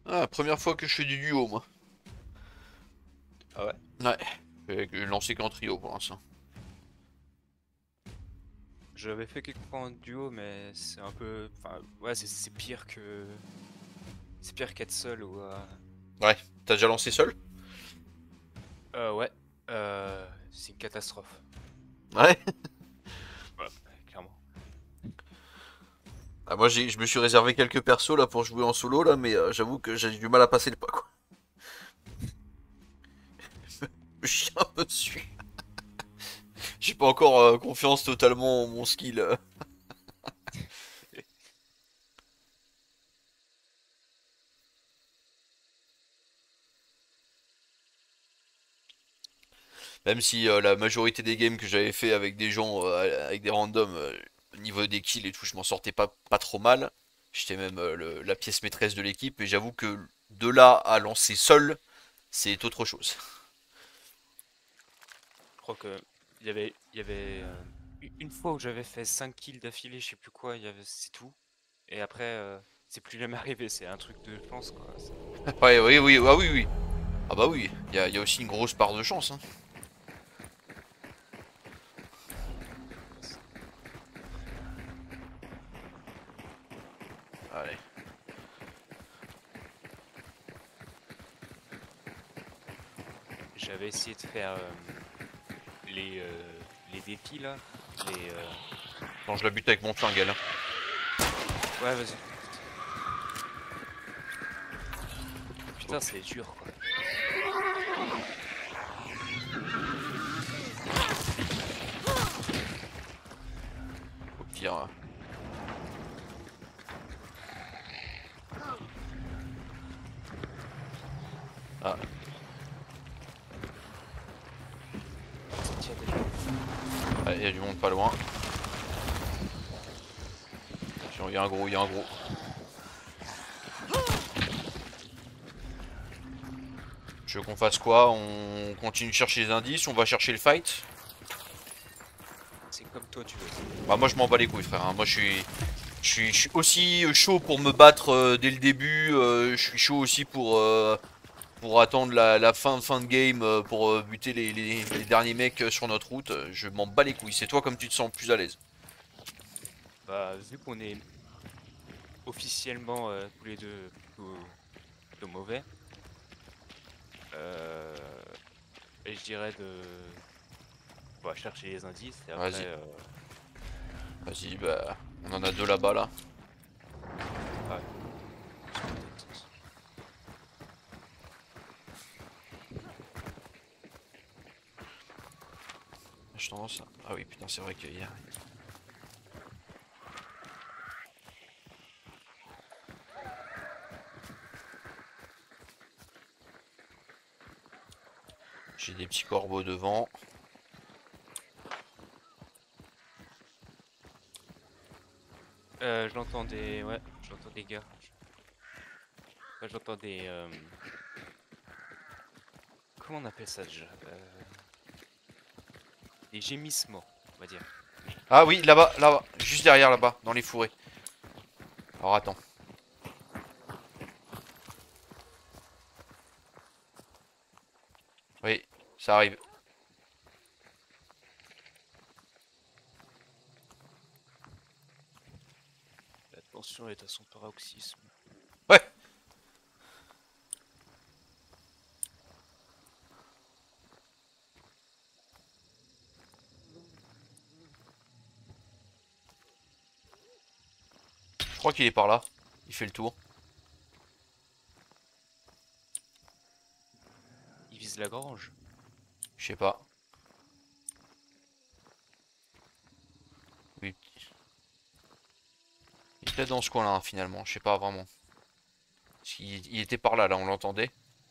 Ah, première fois que je fais du duo, moi. Ah ouais? Ouais. J'ai lancé qu'en trio pour l'instant. J'avais fait quelques fois en duo, mais c'est un peu. Enfin, ouais, c'est pire que. C'est pire qu'être seul ou. Ouais. T'as déjà lancé seul? Ouais. C'est une catastrophe. Ouais. Ouais, clairement. Ah, moi, je me suis réservé quelques persos là pour jouer en solo là, mais j'avoue que j'ai du mal à passer le pas quoi. Je chie un peu dessus. J'ai pas encore confiance totalement en mon skill. Même si la majorité des games que j'avais fait avec des gens, avec des randoms, au niveau des kills et tout, je m'en sortais pas trop mal. J'étais même la pièce maîtresse de l'équipe, et j'avoue que de là à lancer seul, c'est autre chose. Je crois que. Il y avait une fois où j'avais fait 5 kills d'affilée, je sais plus quoi, c'est tout. Et après, c'est plus jamais arrivé, c'est un truc de chance quoi. Ouais, oui, oui, ah oui, oui. Ah bah oui, y a aussi une grosse part de chance, hein. Allez. J'avais essayé de faire les défis là. Les. Quand je la bute avec mon flingue, elle, hein. Ouais, vas-y. Au, Putain, c'est dur quoi. au pire. Ah, Ça tire déjà. il y a du monde pas loin. Il y a un gros, il y a un gros. Tu veux qu'on fasse quoi? On continue de chercher les indices, on va chercher le fight? C'est comme toi tu veux. Bah moi je m'en bats les couilles frère, hein. Moi je suis aussi chaud pour me battre dès le début, je suis chaud aussi pour attendre la fin de game pour buter les derniers mecs sur notre route. Je m'en bats les couilles, c'est toi comme tu te sens plus à l'aise. Bah, vu qu'on est officiellement tous les deux plutôt mauvais, euh, et je dirais on va chercher les indices et après, Vas-y, vas-y, bah on en a deux là-bas là. ouais, ça peut être. J'ai tendance à... Ah oui putain c'est vrai qu'il y a... J'ai des petits corbeaux devant. J'entends des, ouais, j'entends des gars. Enfin, j'entends des, comment on appelle ça déjà? Des gémissements, on va dire. Ah oui là-bas, là-bas, juste derrière là-bas, dans les fourrés. Alors attends. Oui, ça arrive. La tension est à son paroxysme. Ouais. Je crois qu'il est par là. Il fait le tour. Il vise la grange. Je sais pas. Oui. Il est peut-être dans ce coin-là, hein, finalement. Je sais pas vraiment. Il était par là, là, on l'entendait.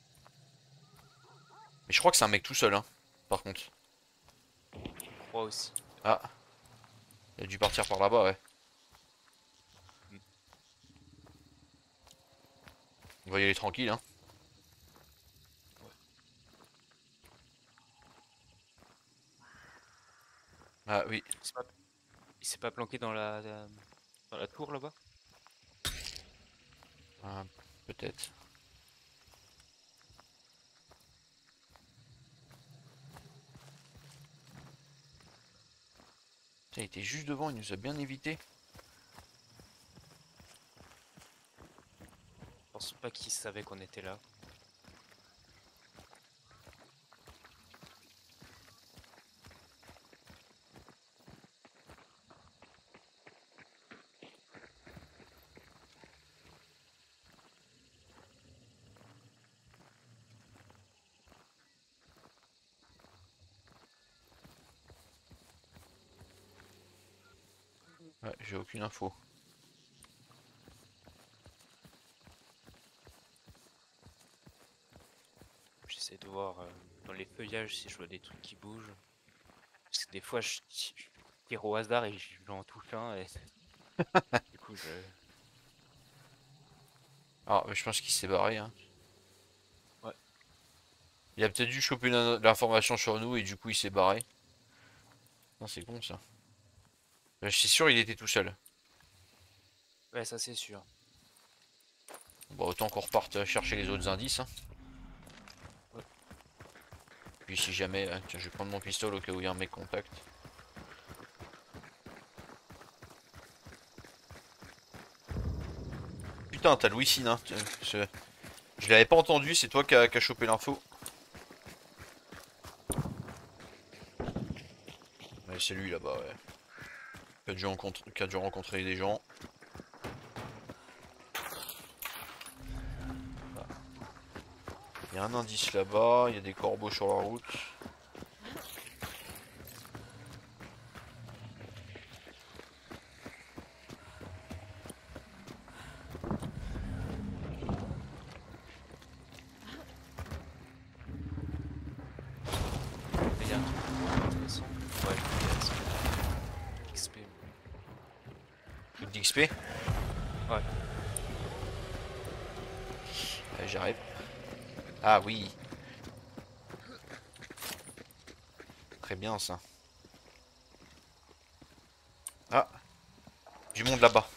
Mais je crois que c'est un mec tout seul, hein. Par contre. Je crois aussi. Ah, il a dû partir par là-bas, ouais. Hmm. On va y aller tranquille, hein. Ouais. Ah oui. Il s'est pas, il s'est pas planqué dans la tour là-bas? Ah, peut-être. Putain, il était juste devant, il nous a bien évité. Je pense pas qu'il savait qu'on était là. Ouais, j'ai aucune info. J'essaie de voir dans les feuillages si je vois des trucs qui bougent. Parce que des fois, je tire au hasard et je en touche un. Et du coup, je. Alors, je pense qu'il s'est barré. Hein. Ouais. Il a peut-être dû choper l'information sur nous et du coup il s'est barré. Non, c'est con ça. Je suis sûr il était tout seul. Ouais, ça c'est sûr. Bon, autant qu'on reparte chercher les autres indices. Hein. Ouais. Puis si jamais, tiens, je vais prendre mon pistolet au cas où il y a un mec contact. Putain, t'as Louisine, hein. Je l'avais pas entendu, c'est toi qui a chopé l'info. Ouais, c'est lui là-bas, ouais. Qui a dû rencontrer des gens. Il y a un indice là-bas, il y a des corbeaux sur la route. Il y a un truc intéressant. Ouais, il y a ça. XP. Truc d'XP. Ouais. J'arrive. Ah oui. Très bien ça. Ah. Du monde là-bas.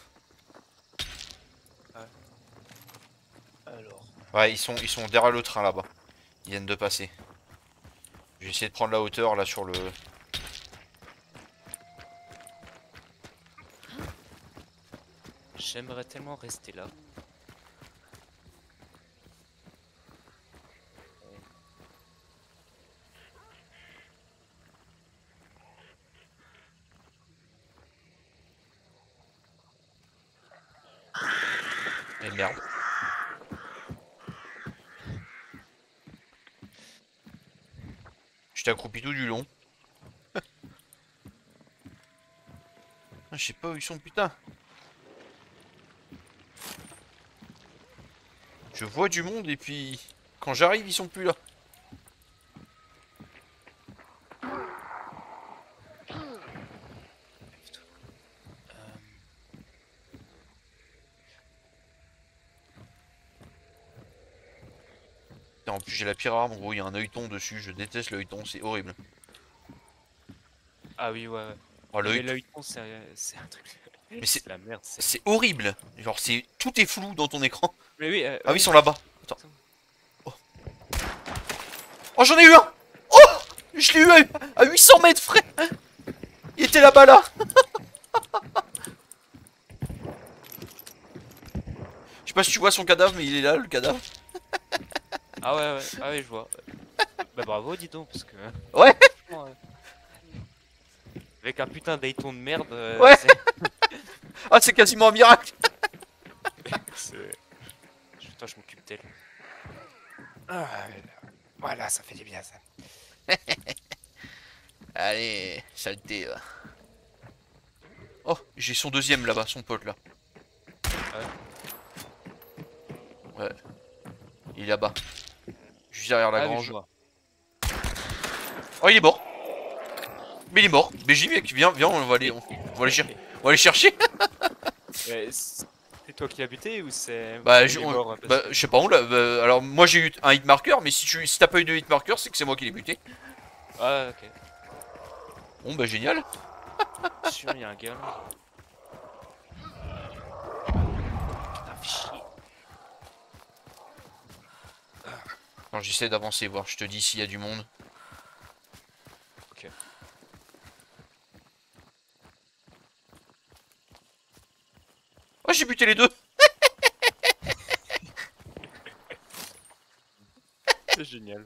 Alors. Ouais, ils sont derrière le train là-bas. Ils viennent de passer. Je vais essayer de prendre la hauteur là sur le... J'aimerais tellement rester là. Eh merde. J'étais accroupi tout du long. Ah, je sais pas où ils sont, putain. Je vois du monde et puis... Quand j'arrive, ils sont plus là. Putain, en plus j'ai la pire arme, gros, il y a un œilleton dessus. Je déteste l'œilleton, c'est horrible. Ah oui, ouais. Oh, Non, mais l'œilleton... l'œilleton, c'est un truc. Mais C'est la merde. c'est horrible. Genre, tout est flou dans ton écran. Mais oui, Ah oui, ils oui. sont là-bas. Attends. Oh, oh j'en ai eu un. Oh, je l'ai eu à 800 mètres, frère. Il était là-bas, là. Je sais pas si tu vois son cadavre, mais il est là, le cadavre. Ah ouais, ouais. Ah ouais, je vois. Bah bravo, dis donc, parce que. Ouais, franchement, avec un putain d'Ayton de merde. ouais. Ah, c'est quasiment un miracle. Toi, je m'occupe d'elle. Ah, voilà, ça fait du bien, ça. Allez, saleté, va. Oh, j'ai son deuxième là-bas, son pote là. Ouais. Il est là-bas. Juste derrière la Ah oui, je grange. vois. Oh, il est mort. Mais il est mort. BJ, mec, viens, viens, on va aller on va aller chercher. C'est toi qui l'as buté ou c'est. Bah, il est mort, parce que- je sais pas, alors, moi j'ai eu un hit marker, mais si t'as pas eu de hit marker, c'est que c'est moi qui l'ai buté. Ah, ok. Bon, bah, génial. Sûr, il y a un gars là. Putain, fais chier. Quand j'essaie d'avancer, voir, je te dis s'il y a du monde. Ok. buté les deux. C'est génial.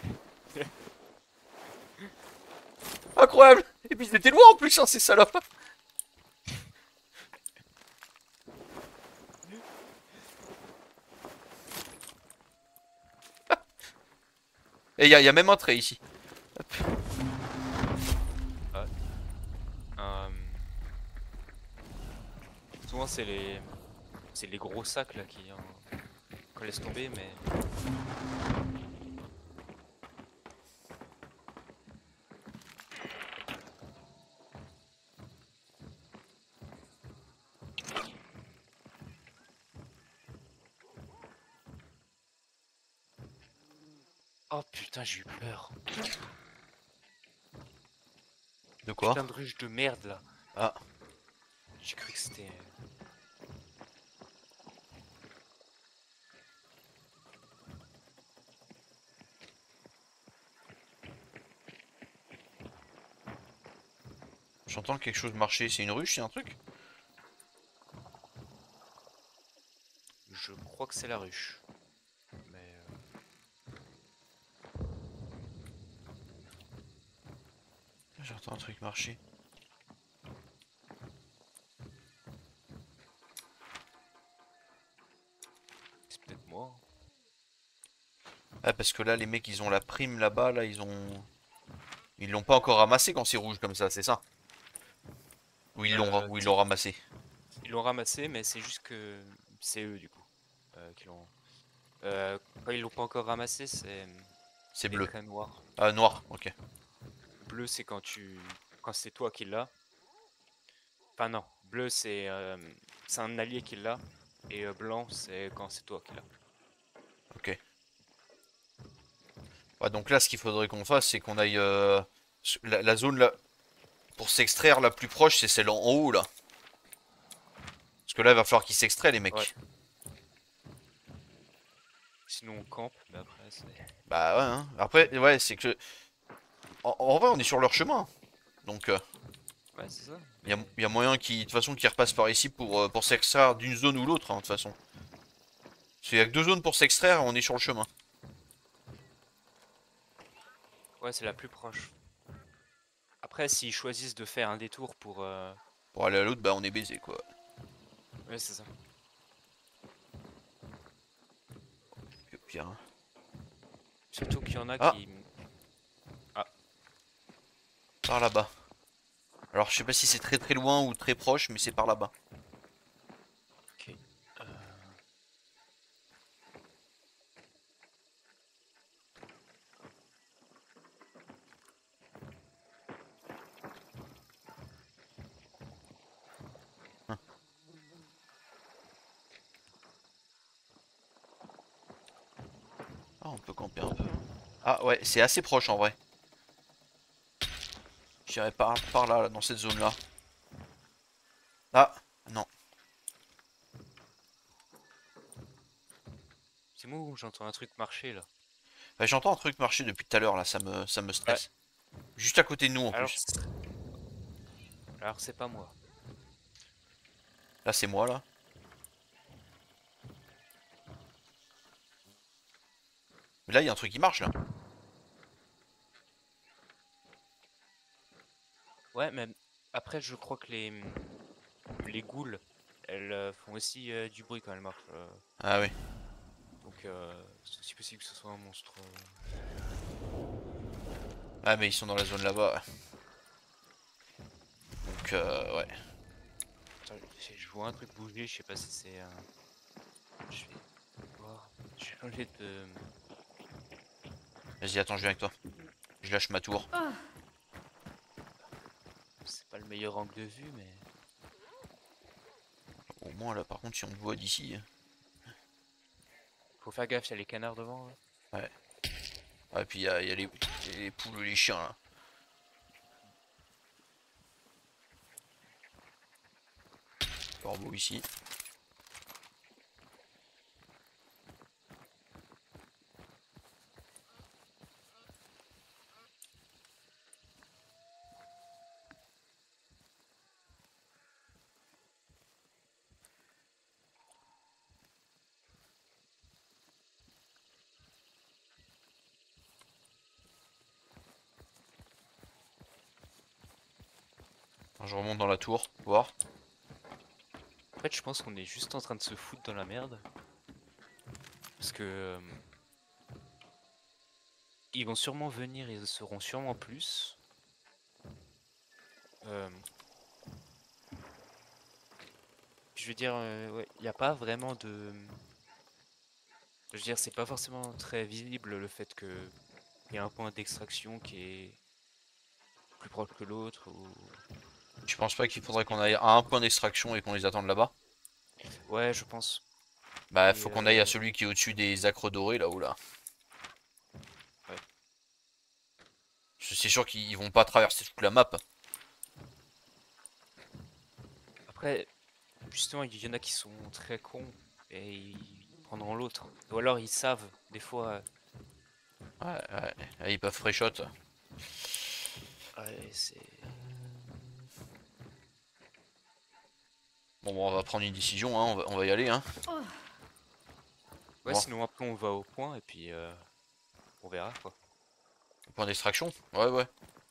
Incroyable. Et puis ils étaient loin en plus, hein, ces salopes. Et y a même un trait ici. Euh, Souvent c'est les gros sacs là qui qu'on laisse tomber, mais oh putain j'ai eu peur. De quoi? Putain de ruche de merde là. Ah. J'ai cru que c'était. J'entends quelque chose marcher. C'est une ruche, c'est un truc? Je crois que c'est la ruche. Mais J'entends un truc marcher. c'est peut-être moi. Ah, parce que là, les mecs, ils ont la prime là-bas, là, ils l'ont pas encore ramassé quand c'est rouge comme ça, c'est ça? Ou ils l'ont Si, ramassé? ils l'ont ramassé, mais c'est juste que c'est eux du coup qui l'ont. Quand ils l'ont pas encore ramassé, C'est c'est bleu. très noir. Ah, noir, ok. Bleu, c'est quand c'est toi qui l'as. Enfin non, bleu c'est un allié qui l'a, et blanc c'est quand c'est toi qui l'as. Ok. Ouais, donc là, ce qu'il faudrait qu'on fasse, c'est qu'on aille... la zone là, pour s'extraire la plus proche, c'est celle en haut, là. Parce que là, il va falloir qu'ils s'extraient, les Ouais. mecs. Sinon on campe, mais après c'est. Bah ouais, hein. Après, ouais, c'est que... En vrai, on est sur leur chemin. Donc, Ouais c'est ça. y a moyen qu'ils, de toute façon, qu'ils repassent par ici pour s'extraire d'une zone ou l'autre, hein, de toute façon. Parce qu'il y a que deux zones pour s'extraire, on est sur le chemin. Ouais c'est la plus proche. Après s'ils choisissent de faire un détour pour. Pour aller à l'autre, bah on est baisé, quoi. Ouais c'est ça. Puis au pire, hein. Surtout qu'il y en a Ah, qui. Ah, par là-bas. Alors, je sais pas si c'est très très loin ou très proche, mais c'est par là-bas. ok. Hein. Ah, on peut camper un peu. Ah ouais, c'est assez proche en vrai. J'irai par là, là, dans cette zone-là. Ah, non. C'est moi où j'entends un truc marcher là. Bah, j'entends un truc marcher depuis tout à l'heure, là, ça me Ouais. stresse. Juste à côté de nous en Alors plus. alors c'est pas moi. Là, c'est moi, là. Mais là, il y a un truc qui marche, là. Ouais mais après je crois que les ghouls elles font aussi du bruit quand elles marchent. Ah oui. Donc c'est aussi possible que ce soit un monstre. Ah, mais ils sont dans la zone là-bas. Donc, ouais. Attends, je vois un truc bouger, je sais pas si c'est un. Je vais voir. Je vais changer de. Vas-y, attends, je viens avec toi. Je lâche ma tour. C'est pas le meilleur angle de vue, mais. Au moins, là, par contre, si on me voit d'ici. Faut faire gaffe, il y a les canards devant là. Ouais. Ah, et puis, il y a les poules ou les chiens, là. Corbeau ici. Je remonte dans la tour, voir. En fait, je pense qu'on est juste en train de se foutre dans la merde. Parce que ils vont sûrement venir, ils seront sûrement plus. Euh, je veux dire, ouais, il n'y a pas vraiment de. Je veux dire, c'est pas forcément très visible le fait que il y a un point d'extraction qui est plus proche que l'autre. Ou... Je pense pas qu'il faudrait qu'on aille à un point d'extraction et qu'on les attende là-bas. Ouais, je pense. Bah, Et faut qu'on aille à celui qui est au-dessus des acres dorés, là-haut, là. ouais. C'est sûr qu'ils vont pas traverser toute la map. Après, justement, il y en a qui sont très cons et ils prendront l'autre. Ou alors ils savent, des fois. Ouais, ouais. Là, ils peuvent free-shot. Ouais, c'est. Bon, on va prendre une décision, hein. On va y aller, hein. Ouais, Bon, sinon après on va au point et puis on verra quoi. point d'extraction. Ouais, ouais.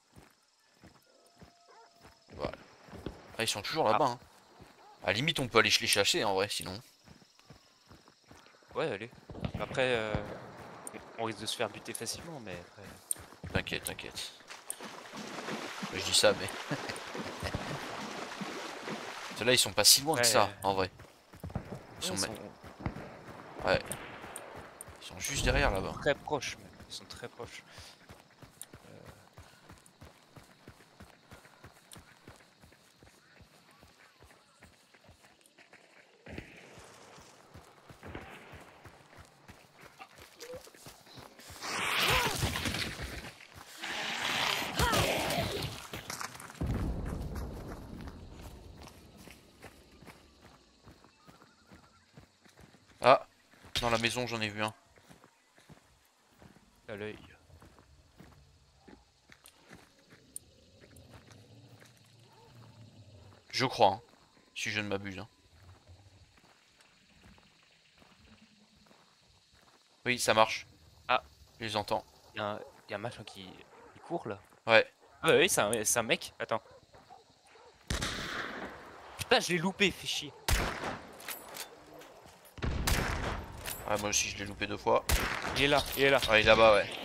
Voilà. Ah, ils sont toujours Ah, là-bas, hein. À la limite, on peut aller les chasser, en vrai, sinon. ouais, allez. Après, on risque de se faire buter facilement, mais après. T'inquiète, t'inquiète. Je dis ça, mais... Ceux-là, ils sont pas si loin que Après, ça, en vrai. Ils ouais, sont... ils sont Ouais. Ils sont juste derrière, là-bas. très proches même. Ils sont très proches. Ah, dans la maison, j'en ai vu un. À l'œil. Je crois, hein. Si je ne m'abuse, hein. Oui, ça marche. Ah, Je les entends. il y a un machin qui court là. Ouais. Ah ouais, oui, c'est un mec. Attends. Putain, je l'ai loupé, fais chier. Ouais, moi aussi, je l'ai loupé 2 fois. Il est là, il est là. Ouais, il est là-bas, ouais.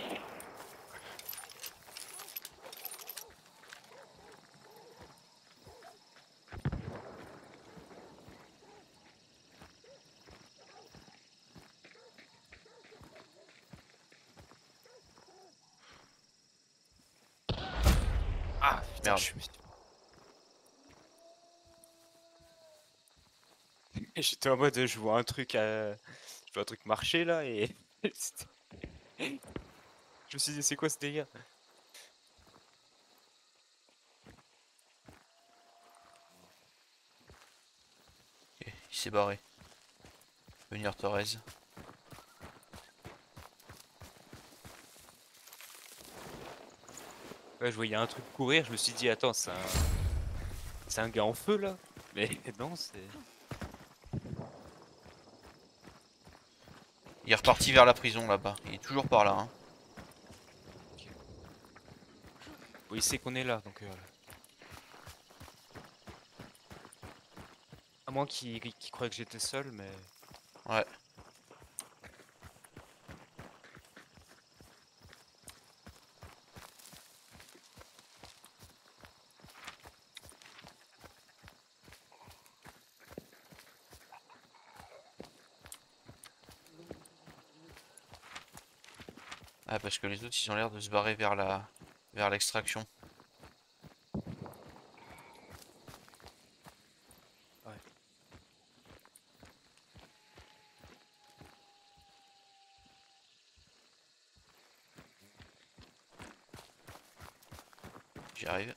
Ah putain, Merde. J'étais en mode, je vois un truc, je vois un truc marcher là et je me suis dit c'est quoi ce délire? Ok, il s'est barré. Venir Thorez. Ouais, je voyais un truc courir, je me suis dit attends, c'est un gars en feu là? Mais non, c'est. Il est reparti vers la prison, là-bas. Il est toujours par là, hein. Ok. Bon, il sait qu'on est là, donc à moins qu'il croie que j'étais seul, mais. Ouais. Ah, parce que les autres, ils ont l'air de se barrer vers la... vers l'extraction. Ouais. J'y arrive.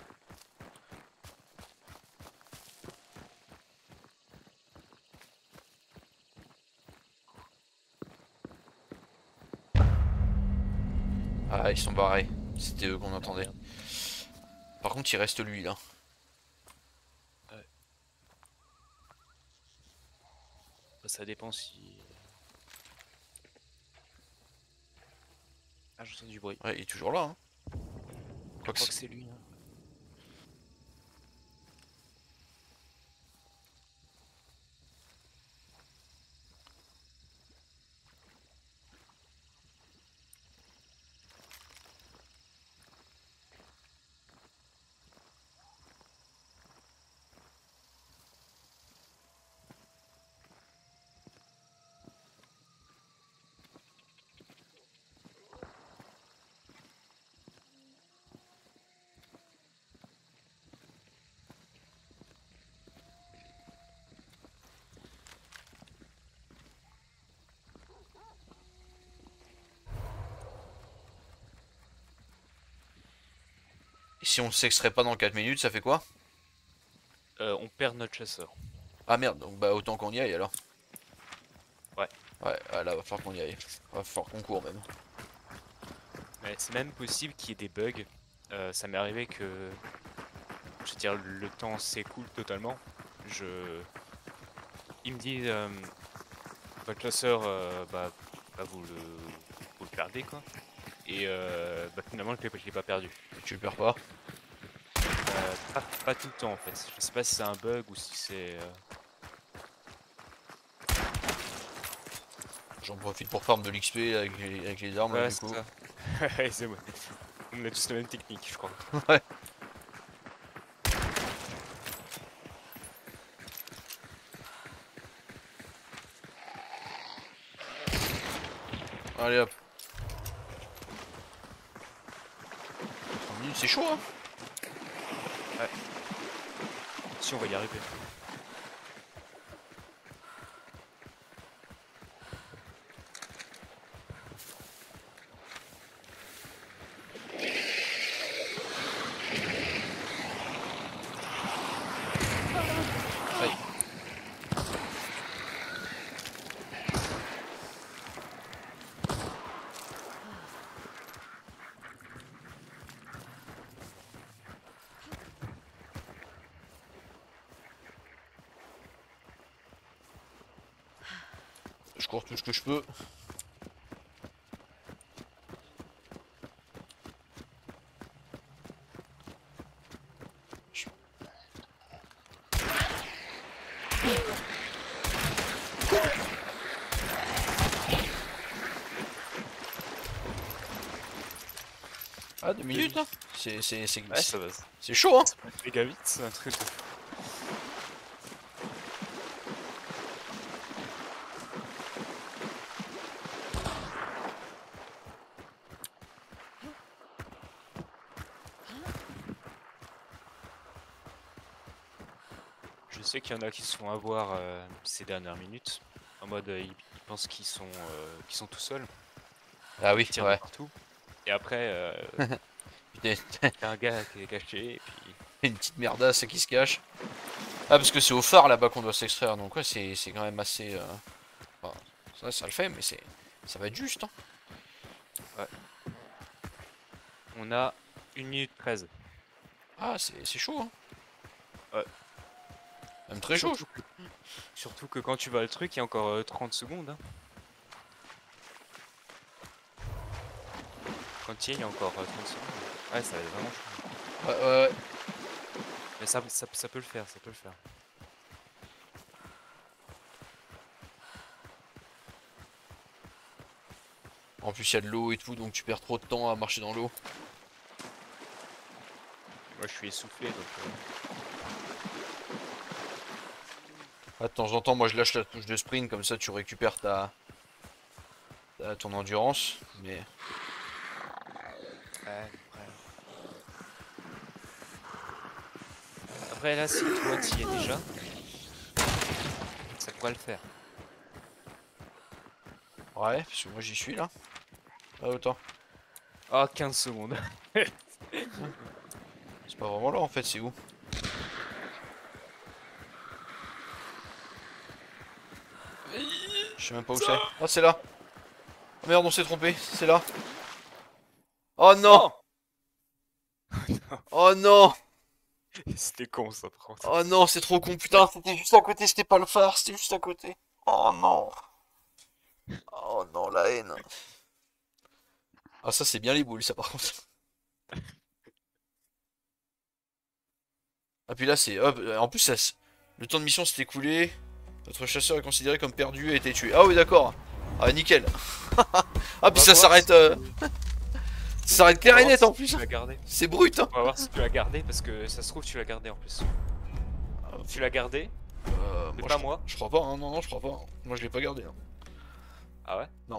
Ah, ils sont barrés. C'était eux qu'on Ah, entendait. merde. Par contre, il reste lui, là. Ouais. Bah, ça dépend si. Ah, j'entends du bruit. Ouais, il est toujours là, hein. Je Quoique crois c'est... que c'est lui, hein. si on s'extrait pas dans 4 minutes, ça fait quoi? On perd notre chasseur. Ah merde, donc bah autant qu'on y aille alors. Ouais. Ouais, là va falloir qu'on y aille. Va falloir qu'on court même. Mais c'est même possible qu'il y ait des bugs. Ça m'est arrivé que, je veux dire, le temps s'écoule totalement. Il me dit, votre chasseur, vous le perdez quoi. Et finalement, je l'ai pas perdu. Tu le perds pas? Pas tout le temps en fait. Je sais pas si c'est un bug ou si c'est. J'en profite pour farm de l'XP avec les armes là, Ouais, du c'est coup. ça. Ouais, c'est bon. On a tous la même technique, je crois. Ouais. Allez hop. 30 minutes, c'est chaud hein. Si on va y arriver. Aïe. Je cours tout ce que je peux. Ah, 2 minutes là. Ouais, ça va. C'est chaud hein. Ça passe méga vite, c'est un truc de fou. Je sais qu'il y en a qui se font avoir ces dernières minutes. En mode, ils pensent qu'ils sont tout seuls. Ah oui, Ils tirent de ouais. partout. Et après, Putain, il y a un gars qui est caché. Et puis... une petite merdasse qui se cache. Ah, parce que c'est au phare là-bas qu'on doit s'extraire, donc ouais, c'est quand même assez. Enfin, ça le fait, mais ça va être juste. Hein. Ouais. On a 1 minute 13. Ah, c'est chaud. Hein. Ouais. Même très chaud. Surtout que quand tu vas le truc, il y a encore 30 secondes. Hein. Quand il y a encore 30 secondes. Ouais, ça va être vraiment chaud. Ouais. Mais ça peut le faire, ça peut le faire. En plus, il y a de l'eau et tout, donc tu perds trop de temps à marcher dans l'eau. Moi, je suis essoufflé, donc... Ah, de temps en temps, moi je lâche la touche de sprint, comme ça tu récupères ton endurance. Mais Ouais, après, là, si toi t'y es déjà, ça pourrait le faire. ouais, parce que moi j'y suis là. Pas autant. Ah, 15 secondes. C'est pas vraiment là en fait, c'est où? Je sais même pas où c'est. Ah, c'est là. Oh, merde, on s'est trompé, c'est là. Oh non! Oh non! C'était con, ça, par contre. Oh non, c'est trop con, putain, c'était juste à côté, c'était pas le phare, c'était juste à côté. Oh non! Oh non, la haine. Ah, ça c'est bien les boules, ça par contre. Ah, puis là c'est. Hop, en plus, le temps de mission s'est écoulé. Notre chasseur est considéré comme perdu et a été tué. Ah, oui, d'accord. Ah, nickel. Ah, puis ça s'arrête. Ça s'arrête clair et net en plus. C'est brut, hein. On va voir si tu l'as gardé, parce que ça se trouve, tu l'as gardé en plus. Tu l'as gardé? Moi, pas moi. Je crois pas, hein. Non, je crois pas. Moi, je l'ai pas gardé. Hein. Ah ouais? Non.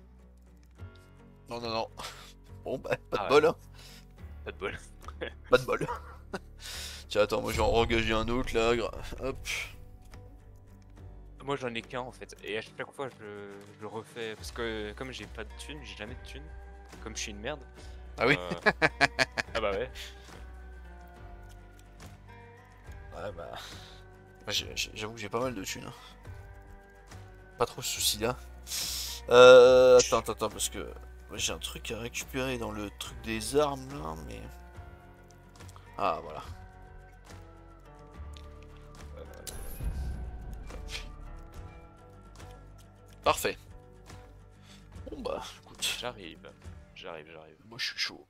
Non. Bon, bah, pas de Ah bol. Hein. Pas de bol. Pas de bol. Tiens, attends, moi, je vais en engager un autre là. Hop. Moi j'en ai qu'un en fait, et à chaque fois je le refais, parce que comme j'ai pas de thunes, j'ai jamais de thunes, comme je suis une merde. Ah oui. Ah bah ouais. Ouais, bah. J'avoue que j'ai pas mal de thunes, hein. Pas trop ce souci là. Attends, parce que j'ai un truc à récupérer dans le truc des armes là, mais. Ah, voilà. Parfait. Bon bah, écoute, J'arrive. moi je suis chaud.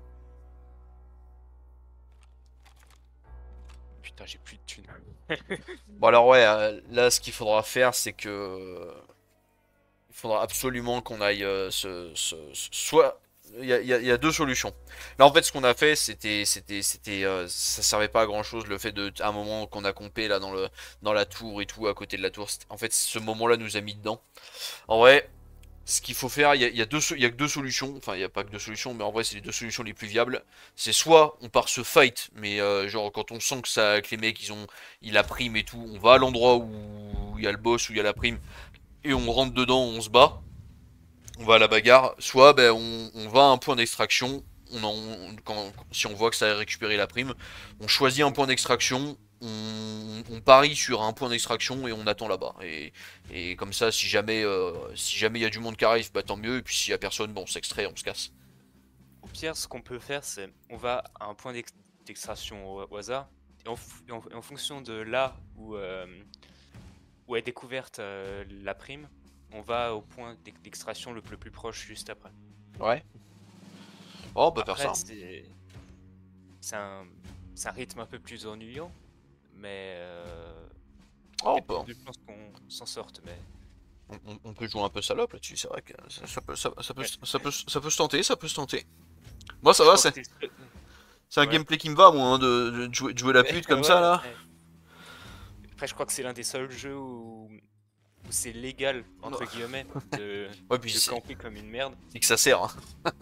Putain, j'ai plus de thunes. Bon alors ouais, là ce qu'il faudra faire c'est que il faudra absolument qu'on aille soit il y a deux solutions. Là en fait ce qu'on a fait ça servait pas à grand chose le fait de à un moment qu'on a campé là dans la tour et tout à côté de la tour. En fait ce moment-là nous a mis dedans. En vrai, ce qu'il faut faire, il y a que deux solutions. Enfin, il n'y a pas que deux solutions, mais en vrai, c'est les deux solutions les plus viables. C'est soit on part se fight, mais genre quand on sent que ça, que les mecs ils la prime et tout, on va à l'endroit où il y a le boss, où il y a la prime, et on rentre dedans, on se bat, on va à la bagarre. Soit ben, on va à un point d'extraction, si on voit que ça a récupéré la prime, on choisit un point d'extraction, on parie sur un point d'extraction et on attend là-bas. Et comme ça, si jamais il y a du monde qui arrive, bah tant mieux. Et puis s'il y a personne, bon, on s'extrait, on se casse. Au pire, ce qu'on peut faire, c'est on va à un point d'extraction au hasard, et en fonction de là où est découverte la prime, on va au point d'extraction le plus proche juste après. Ouais. Oh, on peut faire Après, ça. c'est un, c'est un rythme un peu plus ennuyant, mais Oh, il y a plus de chances qu'on s'en sorte. Mais on peut jouer un peu salope là-dessus. C'est vrai que ouais, ça peut se tenter, ça peut se tenter. Moi, ça je va, crois que t'es le c'est un ouais. gameplay qui me va, moi, hein, de jouer la pute comme ça Ouais, là. ouais. Après, je crois que c'est l'un des seuls jeux où c'est légal, Non. entre guillemets, Ouais, puis de camper comme une merde. c'est que ça sert, hein.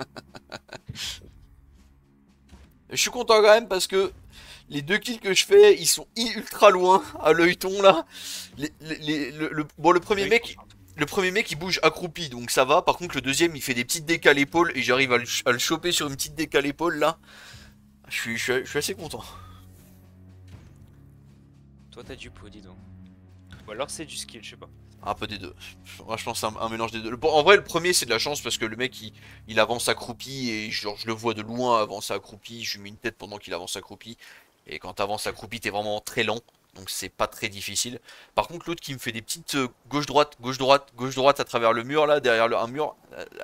Je suis content quand même parce que les deux kills que je fais, ils sont ultra loin à l'œilleton là. Bon, Oui, je pense. le premier mec il bouge accroupi donc ça va. Par contre, le deuxième il fait des petites décales épaules et j'arrive à le choper sur une petite décale épaule là. Je suis assez content. Toi, t'as du pot, dis donc. Ou alors c'est du skill, je sais pas. Un peu des deux. Moi, je pense un mélange des deux. Bon, en vrai, le premier c'est de la chance parce que le mec il avance accroupi et genre, je le vois de loin avancer accroupi. Je lui mets une tête pendant qu'il avance accroupi. Et quand t'avances accroupi, t'es vraiment très lent. Donc c'est pas très difficile. Par contre, l'autre qui me fait des petites gauche-droite, gauche-droite, gauche-droite à travers le mur là, derrière un mur,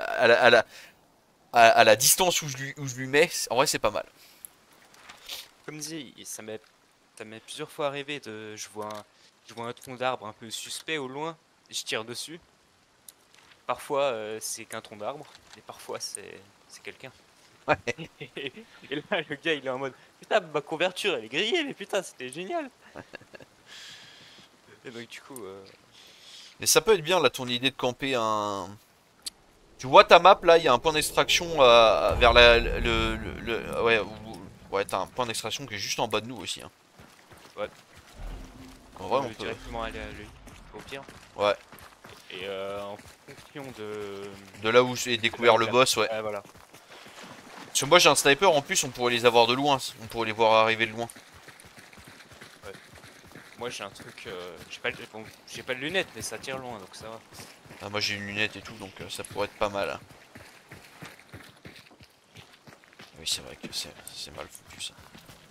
à la distance où je lui mets, en vrai c'est pas mal. Comme dit, ça m'est plusieurs fois arrivé je vois un tronc d'arbre un peu suspect au loin, je tire dessus. Parfois, c'est qu'un tronc d'arbre, et parfois, c'est quelqu'un. Et là, le gars, il est en mode, putain, ma couverture, elle est grillée, mais putain, c'était génial. Et donc, du coup, Mais ça peut être bien là ton idée de camper un. Tu vois ta map là, il y a un point d'extraction vers ouais, ouais, t'as un point d'extraction qui est juste en bas de nous aussi, hein. ouais, En on vrai, on peut peut. directement aller à lui, au pire. Ouais. Et en fonction De là où j'ai de là découvert où le la... boss, ouais. Ouais, voilà. Parce que moi j'ai un sniper en plus, on pourrait les avoir de loin. On pourrait les voir arriver de loin. Ouais. Moi, j'ai un truc, bon, j'ai pas de lunettes, mais ça tire loin, donc ça va. Ah, moi j'ai une lunette et tout, donc ça pourrait être pas mal, hein. Oui, c'est vrai que c'est mal foutu ça.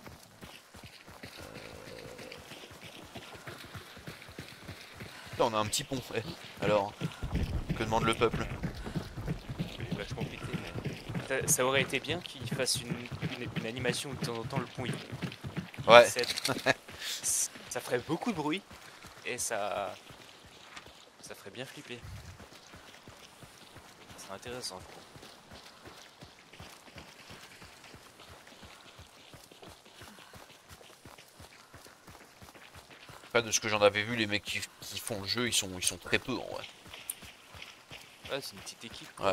Là, on a un petit pont. Eh, alors, que demande le peuple? Il est vachement pété, mais ça aurait été bien qu'il fasse une animation où de temps en temps le pont il Ouais. cède. Ça ferait beaucoup de bruit et ça ferait bien flipper. C'est intéressant, je trouve. Après, de ce que j'en avais vu, les mecs qui font le jeu, ils sont très peu en vrai. Ouais, c'est une petite équipe quoi. Ouais.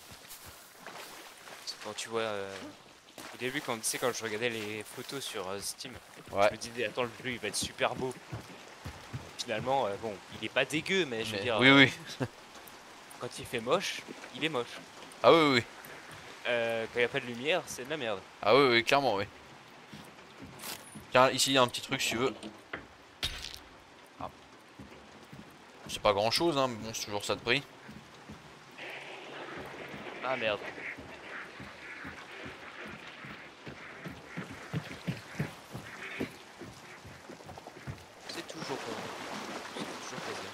Quand tu vois. Au début, quand, tu sais, quand je regardais les photos sur Steam, je Ouais. me disais, attends, le jeu il va être super beau. Finalement, bon, il est pas dégueu, mais je veux Mais dire, oui, oui. quand il fait moche, il est moche. Ah oui, oui. Quand il n'y a pas de lumière, c'est de la merde. Ah oui, oui, clairement, oui. Tiens, ici il y a un petit truc si tu veux. Ah. C'est pas grand chose, hein, mais bon, c'est toujours ça de prix. Ah merde. C'est toujours plaisir.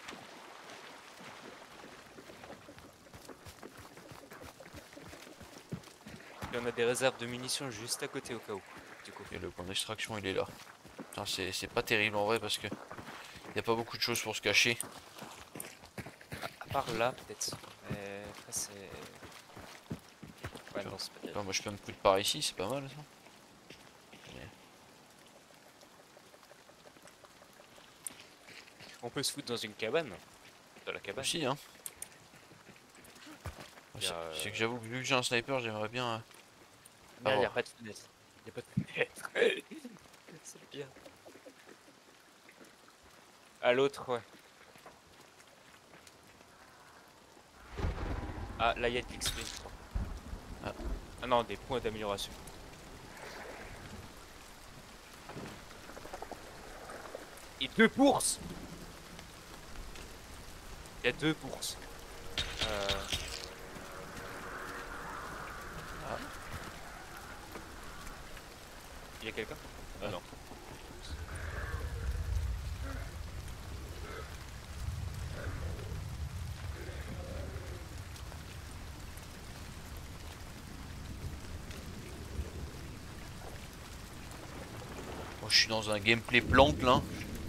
Et on a des réserves de munitions juste à côté au cas où, du coup. Et le point d'extraction il est là. C'est pas terrible en vrai parce que y a pas beaucoup de choses pour se cacher. À part là, peut-être. Mais après, c'est. Ouais, non, c'est pas terrible. Enfin, moi je peux me foutre par ici, c'est pas mal ça. On peut se foutre dans une cabane. Dans la cabane. Aussi, hein. Il y a, C'est que j'avoue que vu que j'ai un sniper, j'aimerais bien. Merde, Ah, y a pas de fenêtre. Y a pas de fenêtre. C'est le pire. À l'autre, ouais. Ah, là, il y a de l'XP. Ah. Ah non, des points d'amélioration. Et 2 bourses. Il y a 2 bourses. Ah. Il y a quelqu'un? Ah non. Moi je suis dans un gameplay plante là.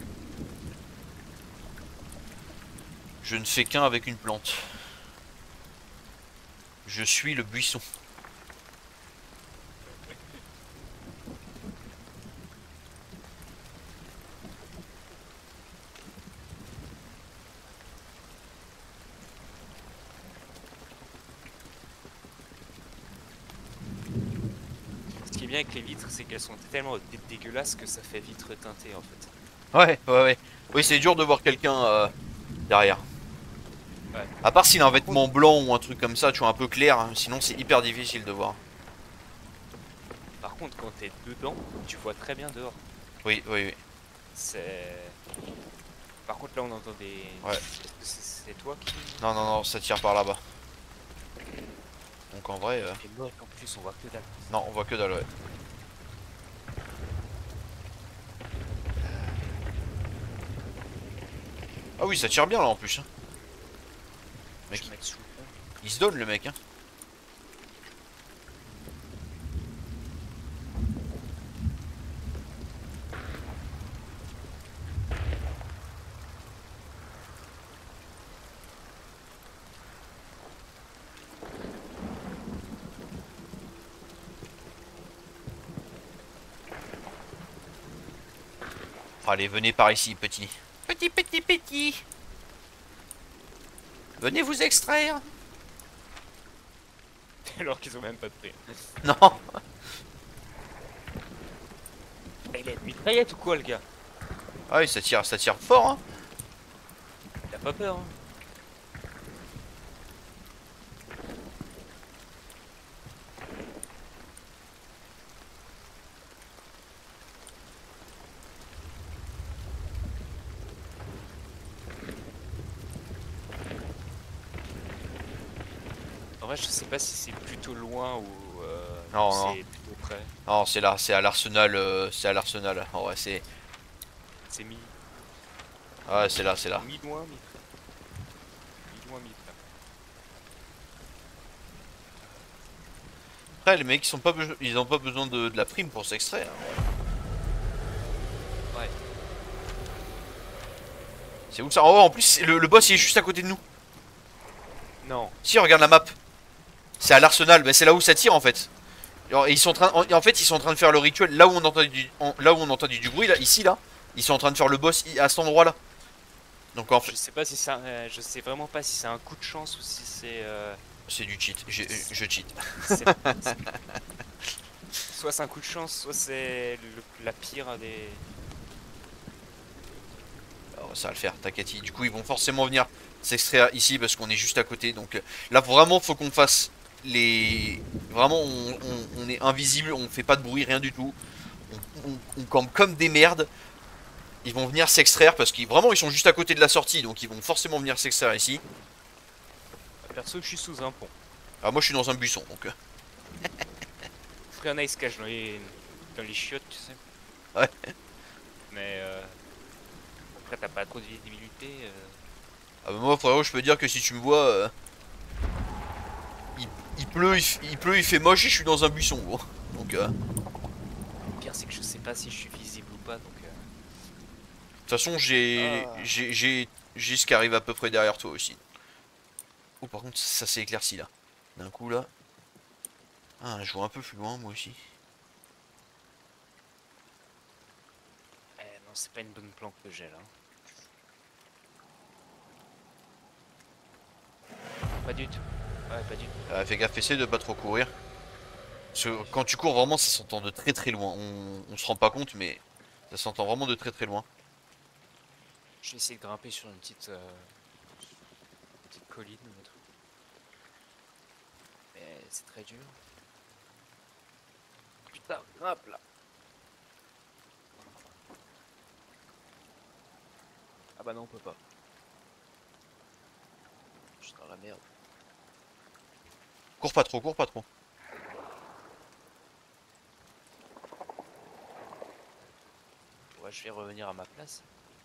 Je ne fais qu'un avec une plante. Je suis le buisson. Ce qui est bien avec les vitres, c'est qu'elles sont tellement dégueulasses que ça fait vitre teintée en fait. Ouais. Oui, c'est dur de voir quelqu'un derrière. Ouais. À part s'il a un vêtement blanc ou un truc comme ça, tu vois, un peu clair, hein, sinon c'est hyper difficile de voir. Par contre, quand t'es dedans, tu vois très bien dehors. Oui. C'est. Par contre, là, on entend des. Ouais. Est-ce que c'est toi qui. Non, ça tire par là-bas. Donc en vrai. Et moi, en plus, on voit que dalle. Non, on voit que dalle, ouais. Ah oui, ça tire bien là en plus. Hein. Mec, Je vais mettre sous le pont. il se donne le mec. Hein. Allez, venez par ici, petit. Petit. Venez vous extraire. Alors qu'ils ont même pas de prix. Non. Il a une mitraillette ou quoi, le gars? Ah oui, ça tire fort. Hein. Il a pas peur, hein. En vrai, je sais pas si c'est plutôt loin ou Non. c'est plutôt près. Non, c'est là, c'est à l'arsenal. C'est à l'arsenal. En vrai, c'est. C'est mi. Ouais, c'est là. Mi loin, mi près. Mi loin, mi près. Après, les mecs, ils ont pas besoin de la prime pour s'extraire. Ouais. C'est où ça? Oh, en plus, le boss il est juste à côté de nous. Non. Si, regarde la map. C'est à l'arsenal, bah, c'est là où ça tire en fait. Alors, ils sont en fait, ils sont en train de faire le rituel là où on entend du bruit, là, ici, là. Ils sont en train de faire le boss à cet endroit là. Donc en fait. Je sais pas si c'est je sais vraiment pas si c'est un coup de chance ou si c'est. C'est du cheat, je cheat. Soit c'est un coup de chance, soit c'est la pire des. Alors, ça va le faire, t'inquiète. Du coup, ils vont forcément venir s'extraire ici parce qu'on est juste à côté. Donc là, vraiment, faut qu'on fasse les. Vraiment, on est invisible, on fait pas de bruit, rien du tout. on campe comme des merdes. Ils vont venir s'extraire parce qu'ils vraiment ils sont juste à côté de la sortie, donc ils vont forcément venir s'extraire ici. Perso, je suis sous un pont. Ah moi je suis dans un buisson donc. Frérot, il se cache dans les chiottes, tu sais. Ouais. Mais après, t'as pas trop de visibilité. Ah bah moi frérot je peux dire que si tu me vois, il, il pleut, il fait moche et je suis dans un buisson gros. Donc Le pire, c'est que je sais pas si je suis visible ou pas, donc. de toute façon Ah. j'ai ce qui arrive à peu près derrière toi aussi. Oh par contre ça s'est éclairci là. D'un coup là. Ah je vois un peu plus loin moi aussi. Non, c'est pas une bonne planque que j'ai là. Pas du tout. Ouais, pas du tout. Fais gaffe, essaie de pas trop courir. Parce que quand tu cours vraiment ça s'entend de très très loin. On se rend pas compte mais ça s'entend vraiment de très très loin. Je vais essayer de grimper sur une petite colline ou un truc. Mais c'est très dur. Putain, grimpe là. Ah bah non, on peut pas. Je suis dans la merde. Cours pas trop, cours pas trop. Ouais, je vais revenir à ma place.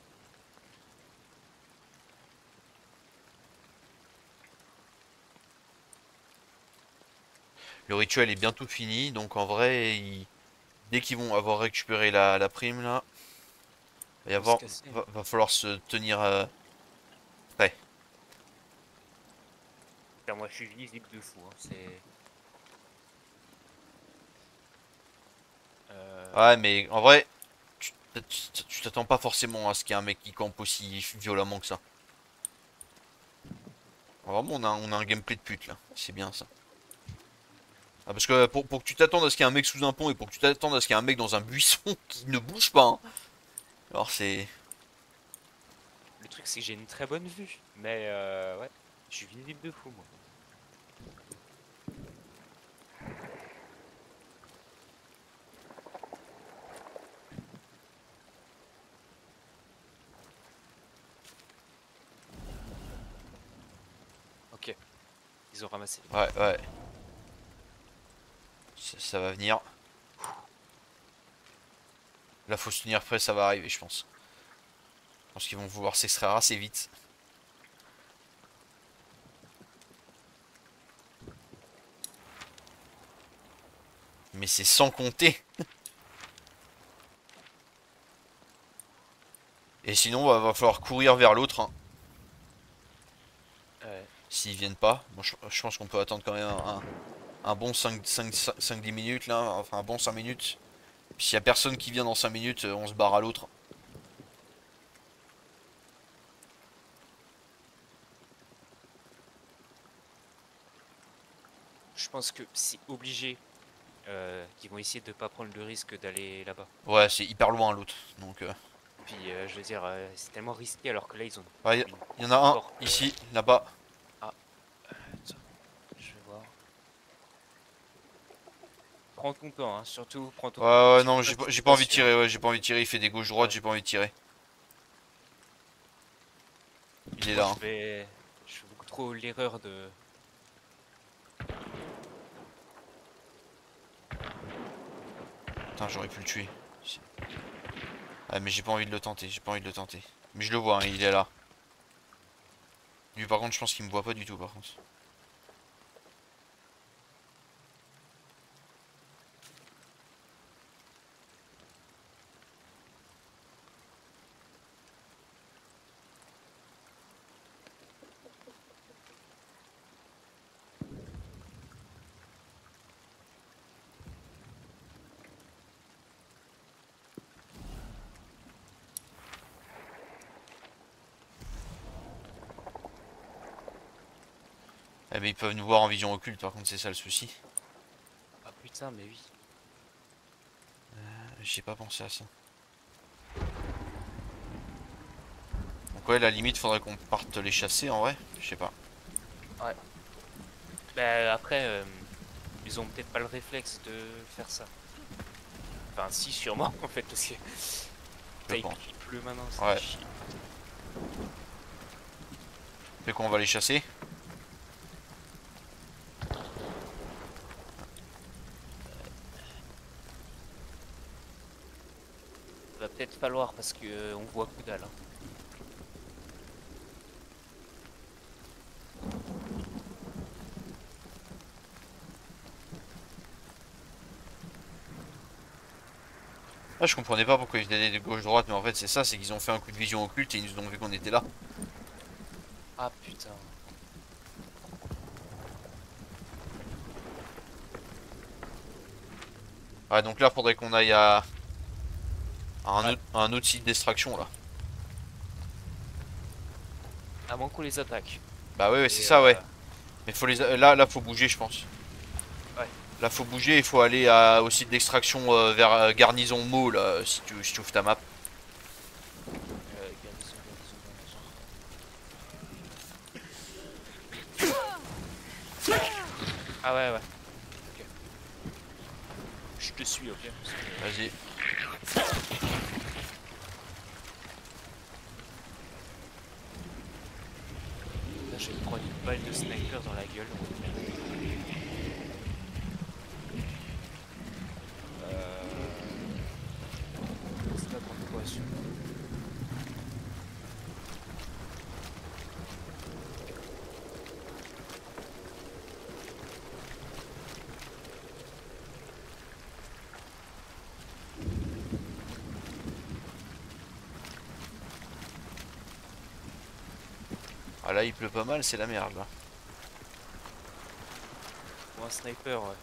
Le rituel est bientôt fini, donc en vrai, dès qu'ils vont avoir récupéré la prime là, Faut se casser. va falloir se tenir prêt. Putain, moi je suis visible de fou. Hein. C'est. Ouais, mais en vrai, tu t'attends pas forcément à ce qu'il y ait un mec qui campe aussi violemment que ça. Vraiment, on a un gameplay de pute là, c'est bien ça. Ah, parce que pour que tu t'attendes à ce qu'il y ait un mec sous un pont et pour que tu t'attendes à ce qu'il y ait un mec dans un buisson qui ne bouge pas, hein. Alors c'est... Le truc, c'est que j'ai une très bonne vue. Mais ouais, je suis visible de fou, moi. Ok, ils ont ramassé. Ouais, ouais. Ça va venir. Là, faut se tenir prêt, ça va arriver, je pense. Je pense qu'ils vont vouloir s'extraire assez vite. Mais c'est sans compter. Et sinon, va falloir courir vers l'autre, hein. Ouais. S'ils viennent pas. Bon, je pense qu'on peut attendre quand même un bon 5-10 minutes là. Enfin, un bon 5 minutes. Puis s'il y a personne qui vient dans 5 minutes, on se barre à l'autre. Je pense que c'est obligé qu'ils vont essayer de pas prendre le risque d'aller là-bas. Ouais, c'est hyper loin l'autre. Donc, Puis je veux dire, c'est tellement risqué alors que là ils ont ouais, une y en a un porte. ici, là-bas. Ah, tiens, je vais voir. Prends ton temps, hein, surtout prends ton Ouais, temps. ouais, Tire non, pas si j'ai t'es pas pas envie de sûr. tirer. Ouais, j'ai pas envie de tirer. Il fait des gauches-droites, Ouais. j'ai pas envie de tirer. Il est Moi là, hein. je fais beaucoup trop l'erreur de. Putain, j'aurais pu le tuer. Ouais, mais j'ai pas envie de le tenter. J'ai pas envie de le tenter. Mais je le vois, hein, il est là. Lui, par contre, je pense qu'il me voit pas du tout, par contre. Eh ben, ils peuvent nous voir en vision occulte, par contre, c'est ça le souci. Ah putain, mais oui. J'ai pas pensé à ça. Donc ouais, la limite, faudrait qu'on parte les chasser en vrai. Je sais pas. Ouais. Bah après, ils ont peut-être pas le réflexe de faire ça. Enfin, si, sûrement, en fait, parce que Je il pense. pleut maintenant, c'est Ouais. chier. Fait qu'on va les chasser. Va peut-être falloir parce que on voit que dalle. Hein. Ah, je comprenais pas pourquoi ils faisaient des gauche-droite, mais en fait c'est ça, c'est qu'ils ont fait un coup de vision occulte et ils nous ont vu qu'on était là. Ah putain. Ouais, donc là faudrait qu'on aille à Ouais. un autre site d'extraction là. À moins qu'on les attaque. Bah ouais, c'est Et ça, ouais. Mais faut les là faut bouger, je pense. ouais. Là faut bouger, il faut aller au site d'extraction vers Garnison Mo là, si tu ouvres ta map. Garnison, garnison, garnison. Ah ouais, ouais. Ok. Je te suis, ok. Vas-y. Là, je vais me prendre une balle de sniper dans la gueule. C'est pas grande quoi, celui-là. Ah là il pleut pas mal, c'est la merde là. Ou un sniper, ouais.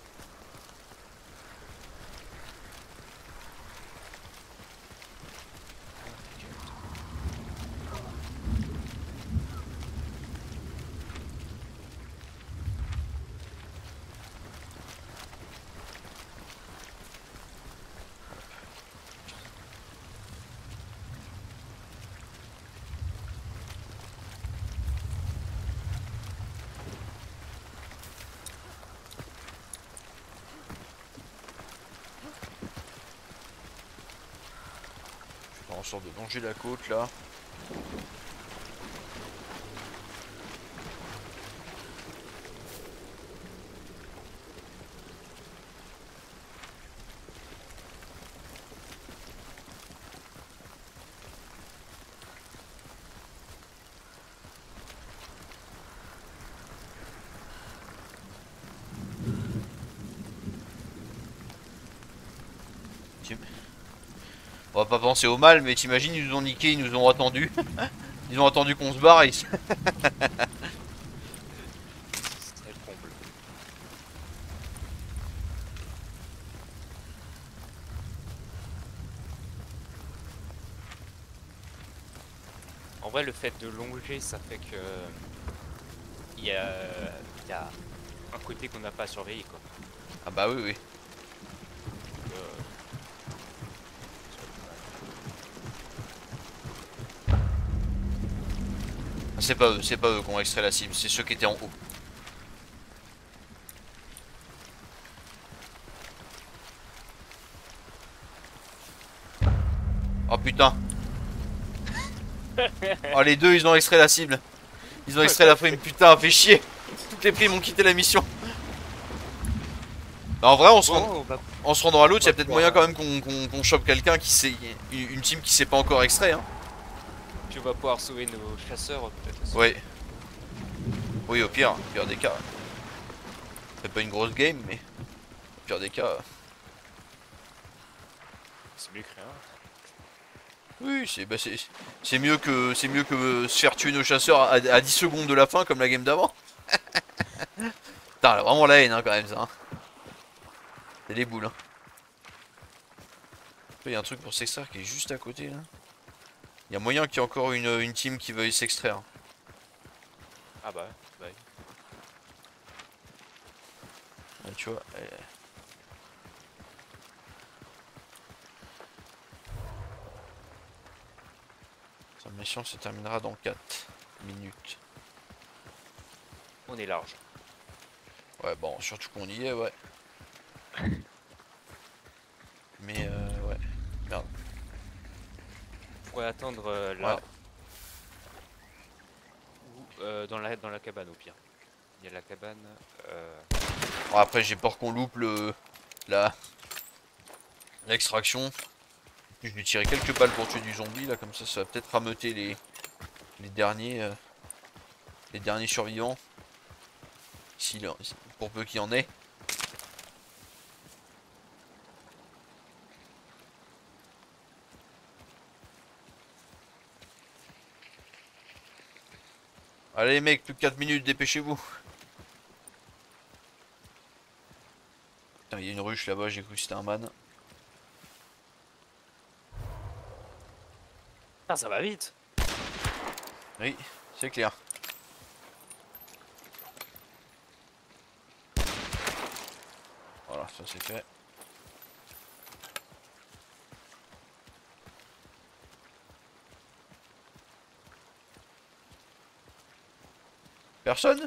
Je vais faire en sorte de longer la côte là. On va pas penser au mal, mais t'imagines, ils nous ont niqué, ils nous ont attendu. Ils ont attendu qu'on se barre et C'est le comble. En vrai, le fait de longer, ça fait que il y a, il y a un côté qu'on n'a pas surveillé, quoi. Ah bah oui, oui. Donc, C'est pas eux qui ont extrait la cible, c'est ceux qui étaient en haut. Oh putain. Oh les deux ils ont extrait la cible. Ils ont extrait la prime, putain, fait chier. Toutes les primes ont quitté la mission. Bah, en vrai, bon, en se rendant à l'autre, il y va a peut-être pouvoir, moyen quand même qu'on chope quelqu'un qui sait. Une team qui s'est pas encore extrait, hein. puis on va pouvoir sauver nos chasseurs, peut-être aussi. Oui. Oui, au pire des cas. C'est pas une grosse game, mais au pire des cas. C'est mieux que rien. Oui, c'est mieux que se faire tuer nos chasseurs à 10 secondes de la fin comme la game d'avant. Putain, elle a vraiment la haine hein, quand même ça. Hein. C'est des boules. Hein. Il y a un truc pour s'extraire qui est juste à côté là. Il y a moyen qu'il y ait encore une team qui veuille s'extraire. Ah bah, bah. Ouais, tu vois. Sa mission se terminera dans 4 minutes. On est large. Ouais, bon, surtout qu'on y est, ouais. Mais pourrait attendre Voilà. là. Ou dans la cabane au pire. Il y a la cabane. Bon, après j'ai peur qu'on loupe la l'extraction. Je vais tirer quelques balles pour tuer du zombie là, comme ça va peut-être rameuter les derniers survivants. Pour peu qu'il y en ait. Allez mec, plus que 4 minutes, dépêchez-vous. Putain, il y a une ruche là-bas, j'ai cru que c'était un man. Ah, ça va vite. Oui, c'est clair. Voilà, ça c'est fait. Personne?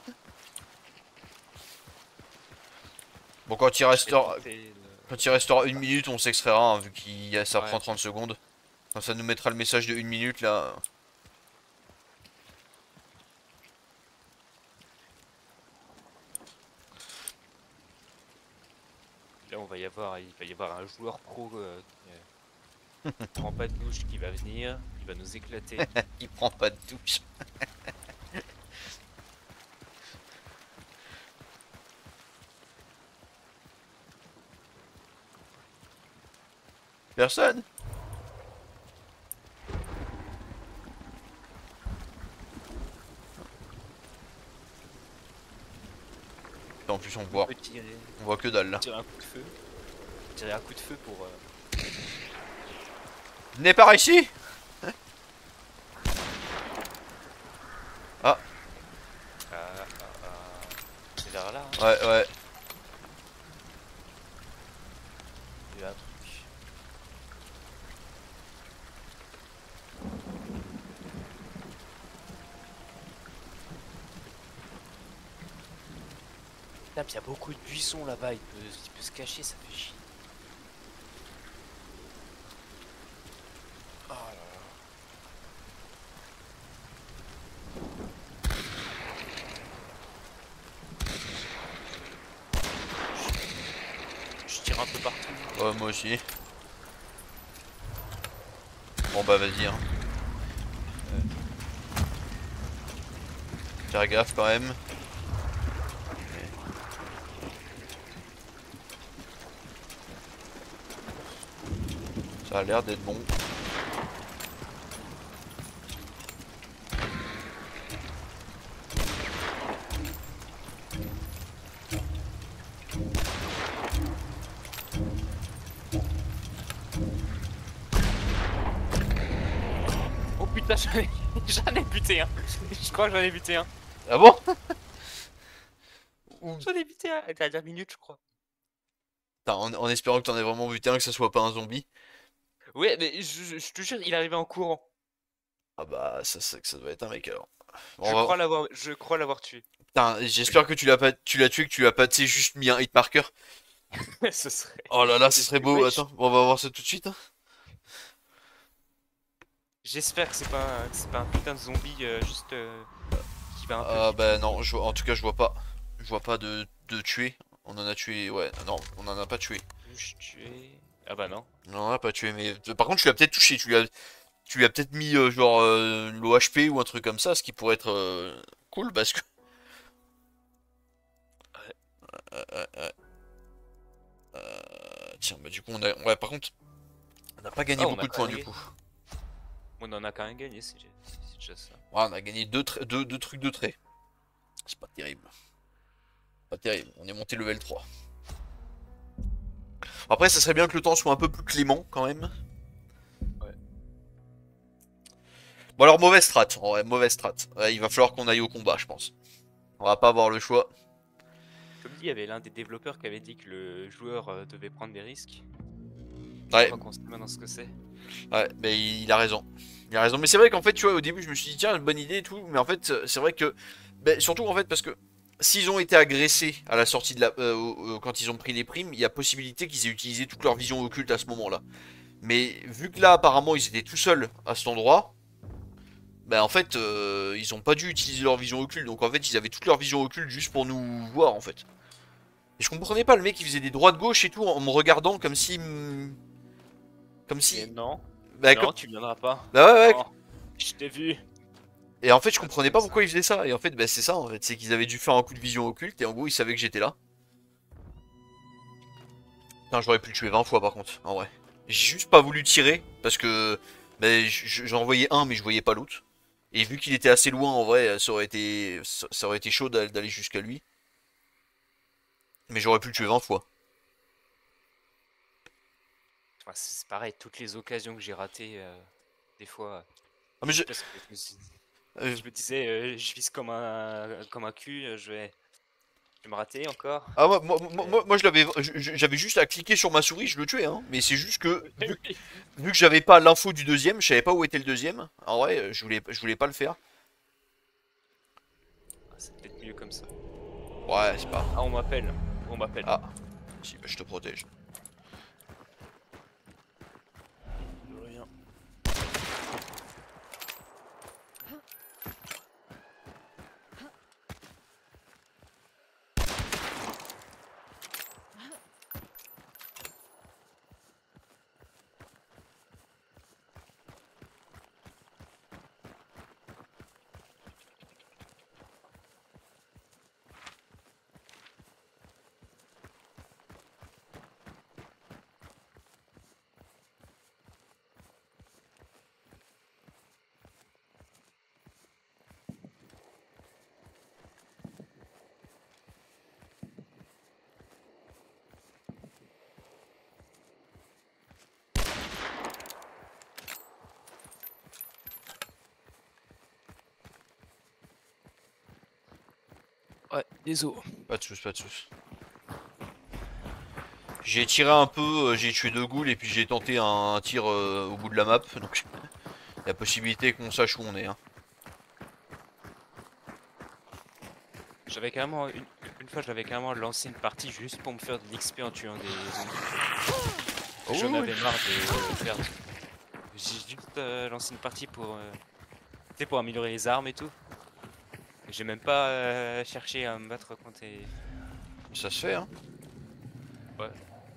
Bon, quand il restera 1 minute, on s'extraira, hein, vu que ça prend 30 secondes. Quand ça nous mettra le message de 1 minute là. Là, il va y avoir un joueur pro qui prend pas de douche qui va venir, il va nous éclater. Il prend pas de douche. Personne? En plus on voit que dalle là. Tirer un coup de feu. Tirer un coup de feu pour. Venez par ici. Ah. C'est vers là. Hein. Ouais, ouais. Il y a un truc. Putain, il y a beaucoup de buissons là-bas, il peut se cacher, ça fait chier. Oh là là. Je tire un peu partout. Ouais, moi aussi. Bon bah vas-y hein. Faire gaffe quand même. Ça a l'air d'être bon. Oh putain, j'en ai buté un. Je crois que j'en ai buté un. Ah bon? J'en ai buté un. À la dernière minute, je crois. En espérant que t'en aies vraiment buté un, que ça soit pas un zombie. Ouais, mais je te jure, il arrivait en courant. Ah bah ça doit être un mec alors. Bon, Je crois l'avoir tué. Putain, j'espère que tu l'as tué, que tu l'as pas, tu sais, juste mis un hit marker. Ce serait. Oh là là, ce serait beau. Wesh. Attends, on va voir ça tout de suite. Hein. J'espère que c'est pas un putain de zombie juste qui va un peu Ah vite. bah non, en tout cas je vois pas. Je vois pas de tuer. On en a tué, ouais, non, on en a pas tué. Bouche tué. Ah bah non. On en a pas tué, mais par contre tu l'as peut-être touché, tu lui as peut-être mis genre l'OHP ou un truc comme ça, ce qui pourrait être cool parce que. Ouais. Tiens, bah du coup ouais, par contre, on n'a pas gagné Oh, on a beaucoup de quand points même du gagné. coup. On en a quand même gagné, c'est déjà ça. Ouais, on a gagné deux trucs de trait. C'est pas terrible. Pas terrible, on est monté level 3. Après, ça serait bien que le temps soit un peu plus clément quand même. Ouais. Bon alors, mauvaise strat, en vrai, mauvaise strat. Ouais, il va falloir qu'on aille au combat, je pense. On va pas avoir le choix. Comme dit, il y avait l'un des développeurs qui avait dit que le joueur devait prendre des risques. Je Ouais, crois qu'on sait maintenant ce que c'est. ouais, mais il a raison. Il a raison. Mais c'est vrai qu'en fait, tu vois, au début, je me suis dit, tiens, bonne idée et tout. Mais en fait, c'est vrai que. Surtout en fait, parce que s'ils ont été agressés à la sortie de quand ils ont pris les primes, il y a possibilité qu'ils aient utilisé toute leur vision occulte à ce moment-là. Mais vu que là, apparemment, ils étaient tout seuls à cet endroit, bah en fait, ils ont pas dû utiliser leur vision occulte. Donc en fait, ils avaient toute leur vision occulte juste pour nous voir, en fait. Et je comprenais pas, le mec, il faisait des droits de gauche et tout en me regardant comme si... Comme Mais si... non, Bah, non, tu viendras pas. bah ouais, ouais. Non, je t'ai vu. Et en fait, je Pas comprenais comme pas ça. pourquoi ils faisaient ça. Et en fait, bah c'est ça, en fait. C'est qu'ils avaient dû faire un coup de vision occulte et en gros, ils savaient que j'étais là. Putain, j'aurais pu le tuer 20 fois par contre, en vrai. J'ai juste pas voulu tirer parce que bah, j'en voyais un mais je voyais pas l'autre. Et vu qu'il était assez loin en vrai, ça aurait été chaud d'aller jusqu'à lui. Mais j'aurais pu le tuer 20 fois. Enfin, c'est pareil, toutes les occasions que j'ai ratées, des fois, Ah mais parce que euh, je me disais, je vise comme un cul, je vais me rater encore. ah, Mais- moi, j'avais juste à cliquer sur ma souris, je le tuais hein. Mais c'est juste que vu que j'avais pas l'info du deuxième, je savais pas où était le deuxième. En vrai, je voulais pas le faire. Ah, c'est peut-être mieux comme ça. Ouais, c'est pas. Ah, on m'appelle, on m'appelle. Ah, si, bah, je te protège. De rien. Ouais, désolé. Pas de soucis, pas de soucis. J'ai tiré un peu, j'ai tué deux ghouls et puis j'ai tenté un tir au bout de la map, donc la possibilité qu'on sache où on est. Hein. J'avais carrément, une fois, j'avais carrément lancé une partie juste pour me faire de l'XP en tuant des zombies. Oh J'en oui, oui. avais marre de faire. J'ai juste lancé une partie pour, tu sais, pour améliorer les armes et tout. J'ai même pas cherché à me battre contre les... Ça se fait, hein. Ouais.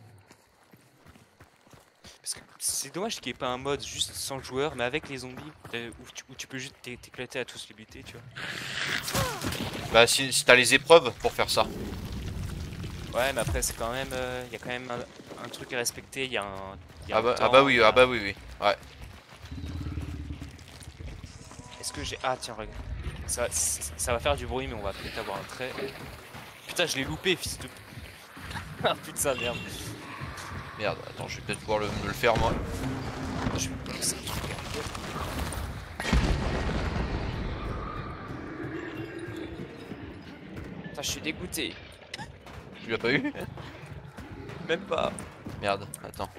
Parce que c'est dommage qu'il n'y ait pas un mode juste sans joueur, mais avec les zombies, où tu peux juste t'éclater à tous les buter, tu vois. Bah si t'as les épreuves pour faire ça. Ouais, mais après, c'est quand même, il y a quand même un truc à respecter, il y a un Ah bah temps, il oui, y ah a... bah oui, oui. Ouais. Est-ce que j'ai... Ah, tiens, regarde. Ça va faire du bruit, mais on va peut-être avoir un trait. Putain, je l'ai loupé, fils de... Ah, putain, merde. Merde, attends, je vais peut-être pouvoir me le faire moi. Je vais balancer un truc à la gueule. Putain, je suis dégoûté. Tu l'as pas eu? Même pas. Merde, attends.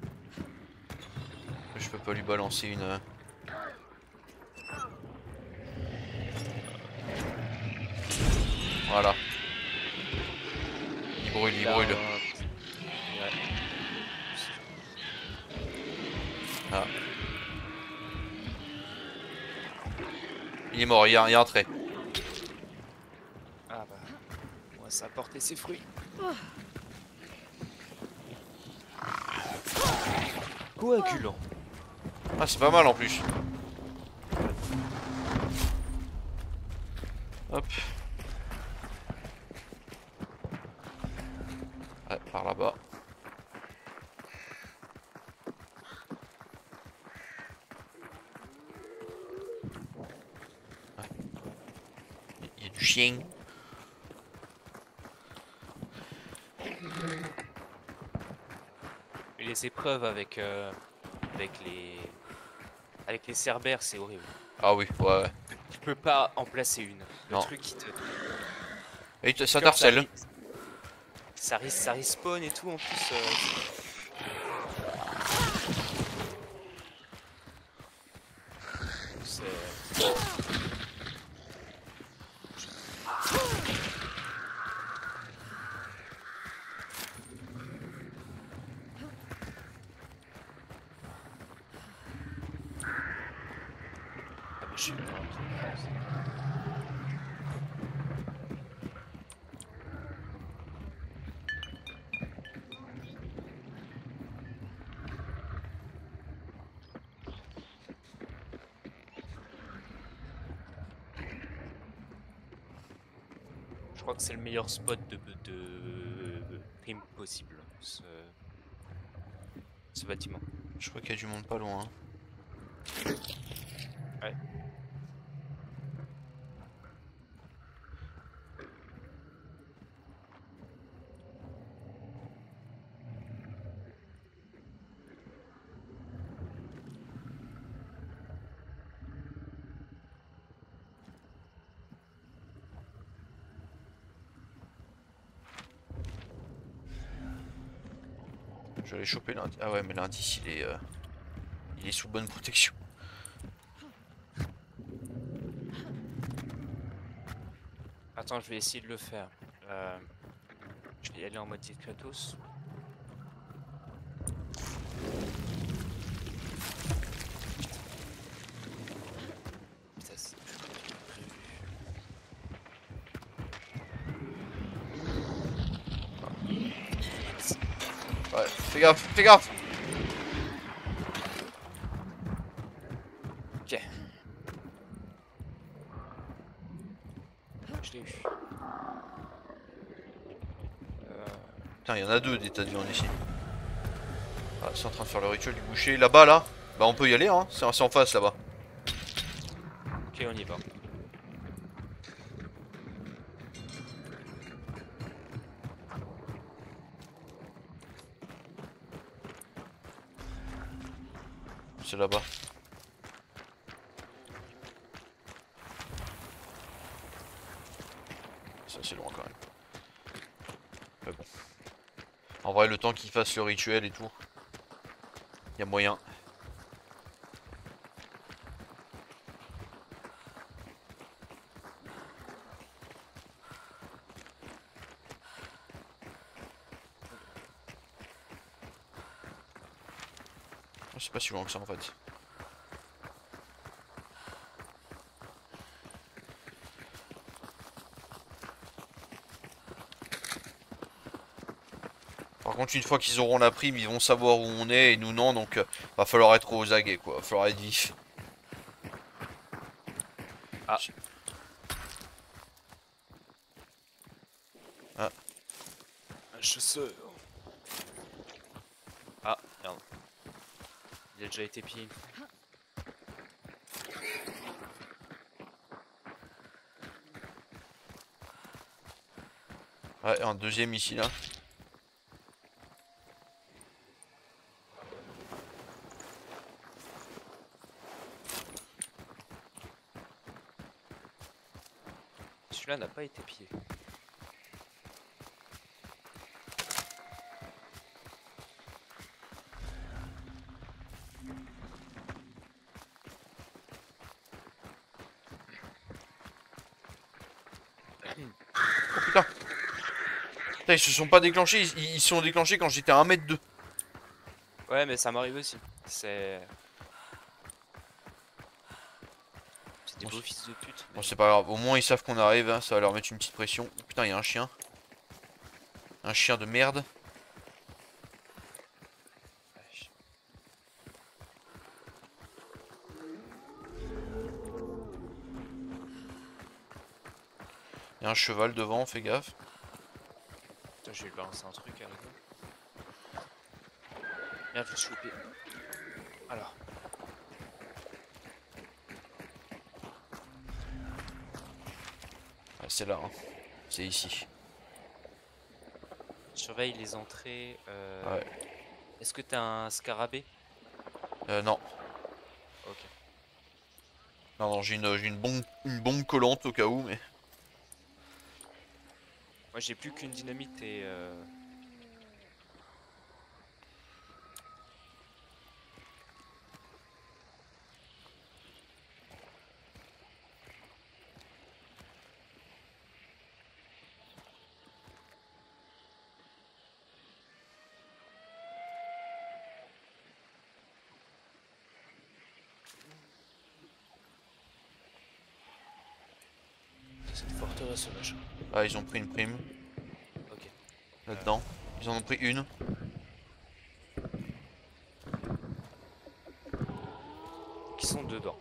Je peux pas lui balancer une... Voilà. Il brûle, il brûle. Ouais. Ah. Il est mort, il y a un trait. Ah bah, ouais, ça a porté ses fruits. Coagulant. Ah, c'est pas mal en plus. Hop. Ouais, par là-bas. Ouais. Il y a du chien. Et les épreuves avec les cerbères, c'est horrible. Ah oui, ouais, ouais. Tu peux pas en placer une. Le Non. truc qui te... Et ça Comme t'harcèle. ça respawn et tout en plus. C'est... J'ai pas un truc. Je crois que c'est le meilleur spot de prime possible, ce bâtiment. Je crois qu'il y a du monde pas loin. Ouais. Je vais aller choper l'indice. Ah ouais, mais l'indice il est sous bonne protection. Attends, je vais essayer de le faire. Je vais y aller en mode Kratos. Putain, c'est plus compliqué que prévu. Ouais, fais gaffe, fais gaffe. Ok. Je l'ai eu. Putain, il y en a deux des tas de viande ici. Ah, c'est en train de faire le rituel du boucher. Là-bas, là. Bah, on peut y aller, hein. C'est en face, là-bas. Ok, on y va. C'est là-bas. Ça, c'est loin quand même. Mais bon. En vrai, le temps qu'il fasse le rituel et tout, il y a moyen. C'est pas si loin que ça en fait. Par contre, une fois qu'ils auront la prime, ils vont savoir où on est et nous non, donc va falloir être aux aguets quoi. Va falloir être vif. Ah. Ah. Un chasseur. Ah, merde. Il a déjà été pillé une fois. Ouais, un deuxième ici là. Celui-là n'a pas été pillé. Oh putain. Putain, ils se sont pas déclenchés, ils se sont déclenchés quand j'étais à 1 m 2. Ouais, mais ça m'arrive aussi. C'est des beaux fils de pute. Bon, c'est pas grave, au moins ils savent qu'on arrive, hein. Ça va leur mettre une petite pression. Oh, putain, il y a un chien. Un chien de merde. Il y a un cheval devant, fais gaffe. Putain, je vais lui balancer un truc avec moi. Viens, faut se choper. Alors. Ah, c'est là, hein. C'est ici. Surveille les entrées. Ouais. Est-ce que t'as un scarabée? Non. Ok. Non, non, j'ai une bombe collante au cas où, mais... Moi j'ai plus qu'une dynamite et cette forteresse, machin. Ah, ils ont pris une prime Ok. là-dedans. Ils en ont pris une. Qui sont dedans.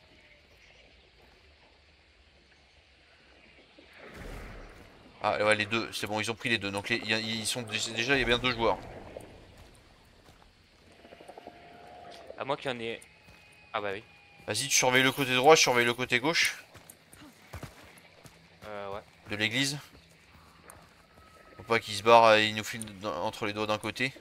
Ah ouais, les deux, c'est bon, ils ont pris les deux. Donc ils sont déjà, il y a bien 2 joueurs. À moins qu'il y en ait. Ah bah oui. Vas-y, tu surveilles le côté droit, je surveille le côté gauche Ouais. de l'église. Faut pas qu'ils se barrent, ils nous filent entre les doigts d'un côté.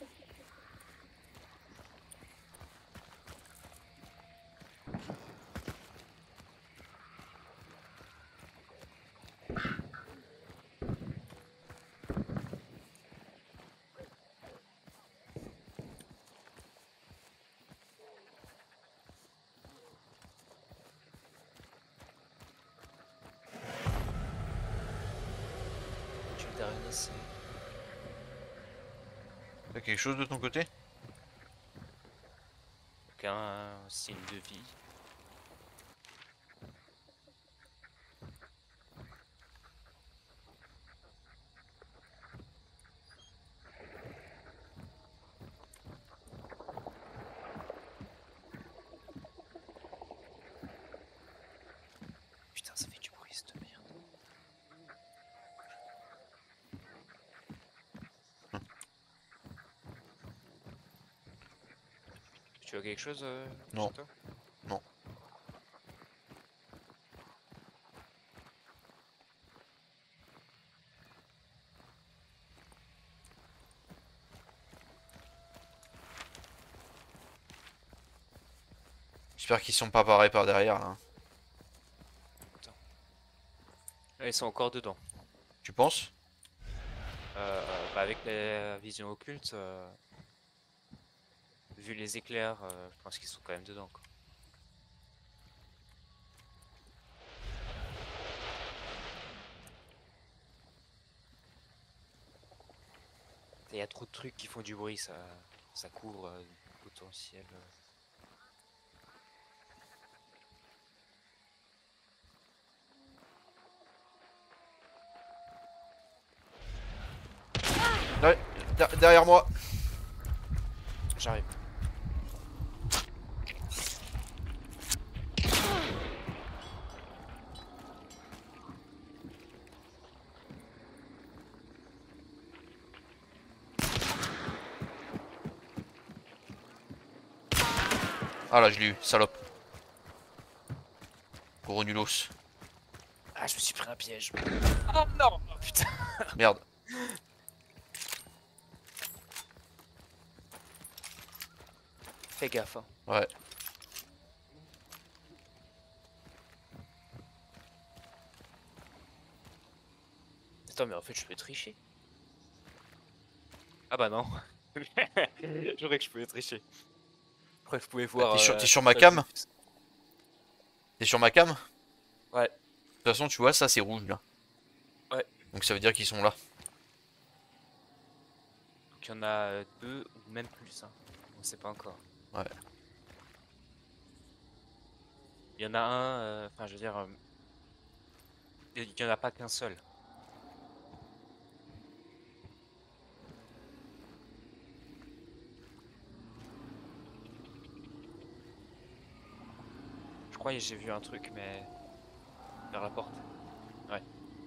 Tu me dernier, c'est. T'as quelque chose de ton côté? Aucun signe de vie. Putain, ça fait du bruit cette merde. Tu as quelque chose Non. chez toi? Non. J'espère qu'ils sont pas parés par derrière là. Là, ils sont encore dedans. Tu penses? Bah avec la vision occulte, vu les éclairs, je pense qu'ils sont quand même dedans, quoi. Il y a trop de trucs qui font du bruit, ça couvre le potentiel. Derrière moi. J'arrive. Ah là, je l'ai eu, salope. Gros nulos. Ah, je me suis pris un piège. Oh non! Oh, putain! Merde. Fais gaffe, hein. Ouais. Attends, mais en fait, je peux tricher. Ah bah non. J'aurais que je pouvais tricher. Après, je pouvais voir. T'es sur ma cam? T'es sur ma cam? Ouais. De toute façon, tu vois, ça c'est rouge là. Ouais. Donc ça veut dire qu'ils sont là. Donc il y en a 2 ou même plus, hein. On sait pas encore. Ouais. Il y en a un, enfin je veux dire, il y en a pas qu'un seul. Je crois que j'ai vu un truc, mais vers la porte. Ouais.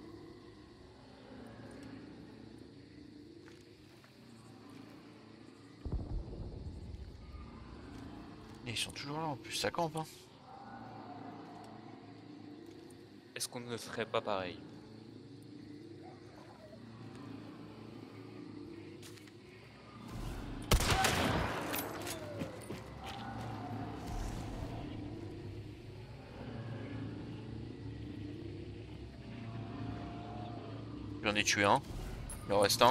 Et ils sont toujours là en plus, ça campe hein. Est-ce qu'on ne ferait pas pareil? J'en ai tué un. Il en reste un.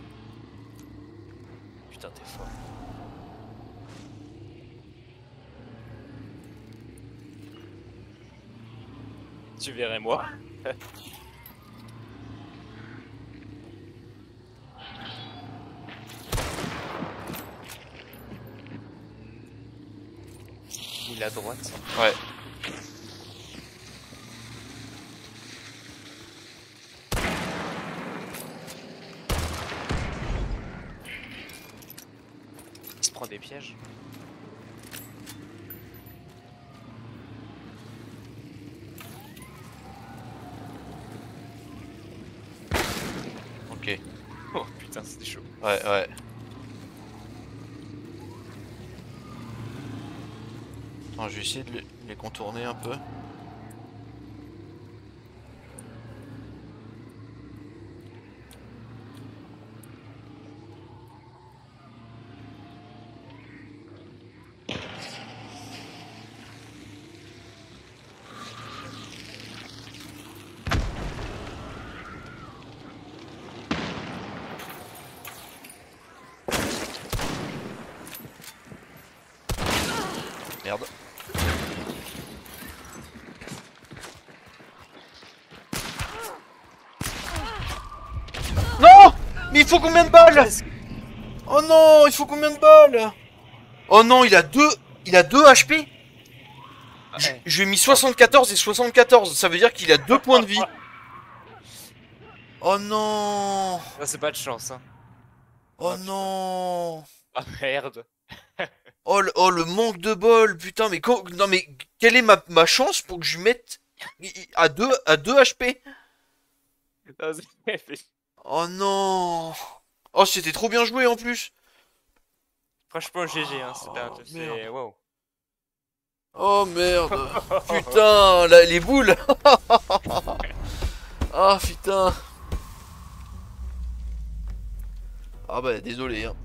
Putain, t'es fort. Tu verrais moi. Il est à droite. Ouais. prend des pièges. Ok. Oh putain, c'était chaud. Ouais, ouais. Attends, je vais essayer de les contourner un peu. Merde. Non! Mais il faut combien de balles? Oh non, il faut combien de balles? Oh non, il a 2 HP? Ouais. Je lui ai mis 74 et 74, ça veut dire qu'il a 2 points de vie. Oh non! Ça, c'est pas de chance, hein. Oh Ah putain. non! Ah merde. Oh, le manque de bol, putain, mais non mais quelle est ma chance pour que je lui mette à 2 HP? Non, c'est- Oh non! Oh, c'était trop bien joué en plus! Franchement, GG, hein. Oh merde! Wow. Oh merde! Putain, là, les boules! Ah putain! Ah bah désolé hein.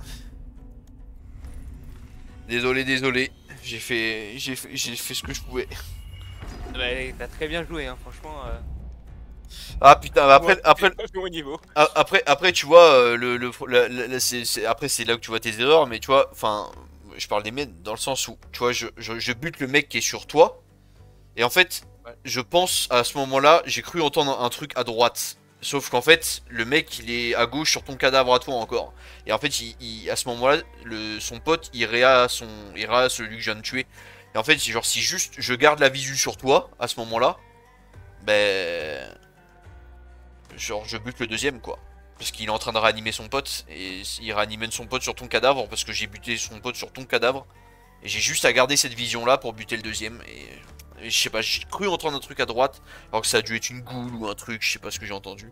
Désolé. J'ai fait ce que je pouvais. Ouais, t'as très bien joué, hein. Franchement. Ah putain, Moi, après, au niveau. après, tu vois, après c'est là que tu vois tes erreurs, mais tu vois, enfin, je parle des mecs dans le sens où, tu vois, je bute le mec qui est sur toi, et en fait, Ouais. je pense à ce moment-là, j'ai cru entendre un truc à droite, sauf qu'en fait, le mec il est à gauche sur ton cadavre à toi encore, et en fait, à ce moment-là, son pote ira celui que je viens de tuer, et en fait, genre si juste je garde la visu sur toi à ce moment-là, ben genre je bute le deuxième quoi. Parce qu'il est en train de réanimer son pote et il réanime son pote sur ton cadavre parce que j'ai buté son pote sur ton cadavre. Et j'ai juste à garder cette vision là pour buter le deuxième et je sais pas, j'ai cru entendre un truc à droite alors que ça a dû être une goule ou un truc, je sais pas ce que j'ai entendu.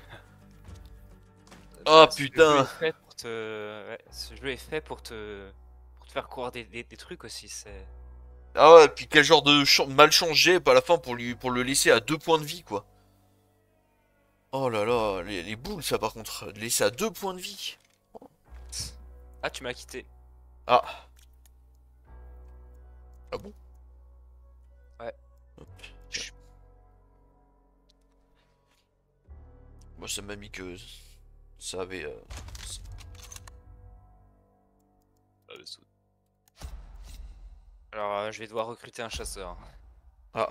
Oh Bah, ce jeu putain. est fait pour te. Ouais, ce jeu est fait pour te faire croire des trucs aussi. C'est. Ah ouais, puis quel genre de malchance j'ai à la fin pour le laisser à 2 points de vie quoi. Oh là là, les boules ça par contre, le laisser à 2 points de vie. Ah, tu m'as quitté. Ah. Ah bon? Ouais. Tiens. Moi ça m'a mis que ça avait... Alors, je vais devoir recruter un chasseur. Ah.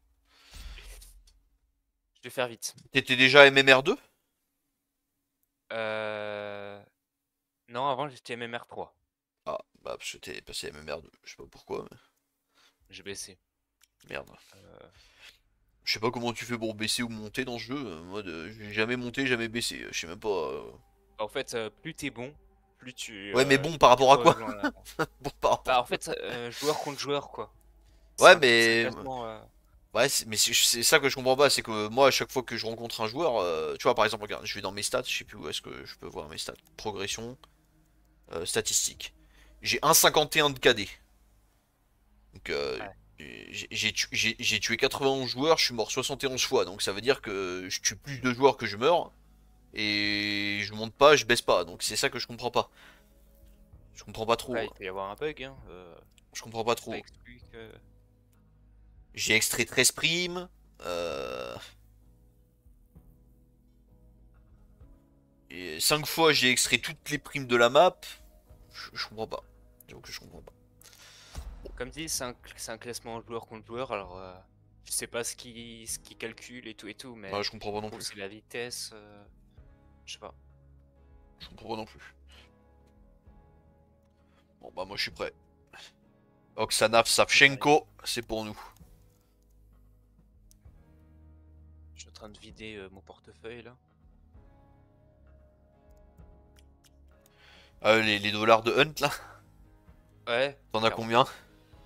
Je vais faire vite. T'étais déjà MMR2? Euh... Non, avant j'étais MMR3. Ah, bah parce que t'es passé MMR2, je sais pas pourquoi, mais J'ai baissé. merde. Euh, Je sais pas comment tu fais pour baisser ou monter dans ce jeu, moi j'ai jamais monté, jamais baissé, je sais même pas... En fait, plus t'es bon, plus tu, Ouais mais bon par rapport à quoi? rejoins Bon par rapport Bah, à en quoi? fait, joueur contre joueur, quoi. Ouais C'est un mais... classement. Ouais mais c'est ça que je comprends pas, c'est que moi à chaque fois que je rencontre un joueur, tu vois par exemple regarde, je vais dans mes stats, je sais plus où est-ce que je peux voir mes stats. Progression, statistiques. J'ai 1,51 de KD. Donc Ouais. j'ai tué 91 joueurs, je suis mort 71 fois, donc ça veut dire que je tue plus de joueurs que je meurs, et je monte pas, je baisse pas, donc c'est ça que je comprends pas. Je comprends pas trop. Après, il peut y avoir un bug, hein. Je comprends pas C'est pas trop. exclu que. J'ai extrait 13 primes. Euh... Et 5 fois j'ai extrait toutes les primes de la map. Je comprends pas. Donc je comprends pas. Comme dit, c'est un classement joueur contre joueur, alors je sais pas ce qui calcule et tout, Ouais, mais je comprends pas en non gros, plus. c'est la vitesse. Je sais pas. Je comprends pas non plus. Bon bah moi je suis prêt. Oksana Savchenko, c'est pour nous. Je suis en train de vider mon portefeuille là. Les dollars de Hunt là. Ouais. T'en as clairement. combien?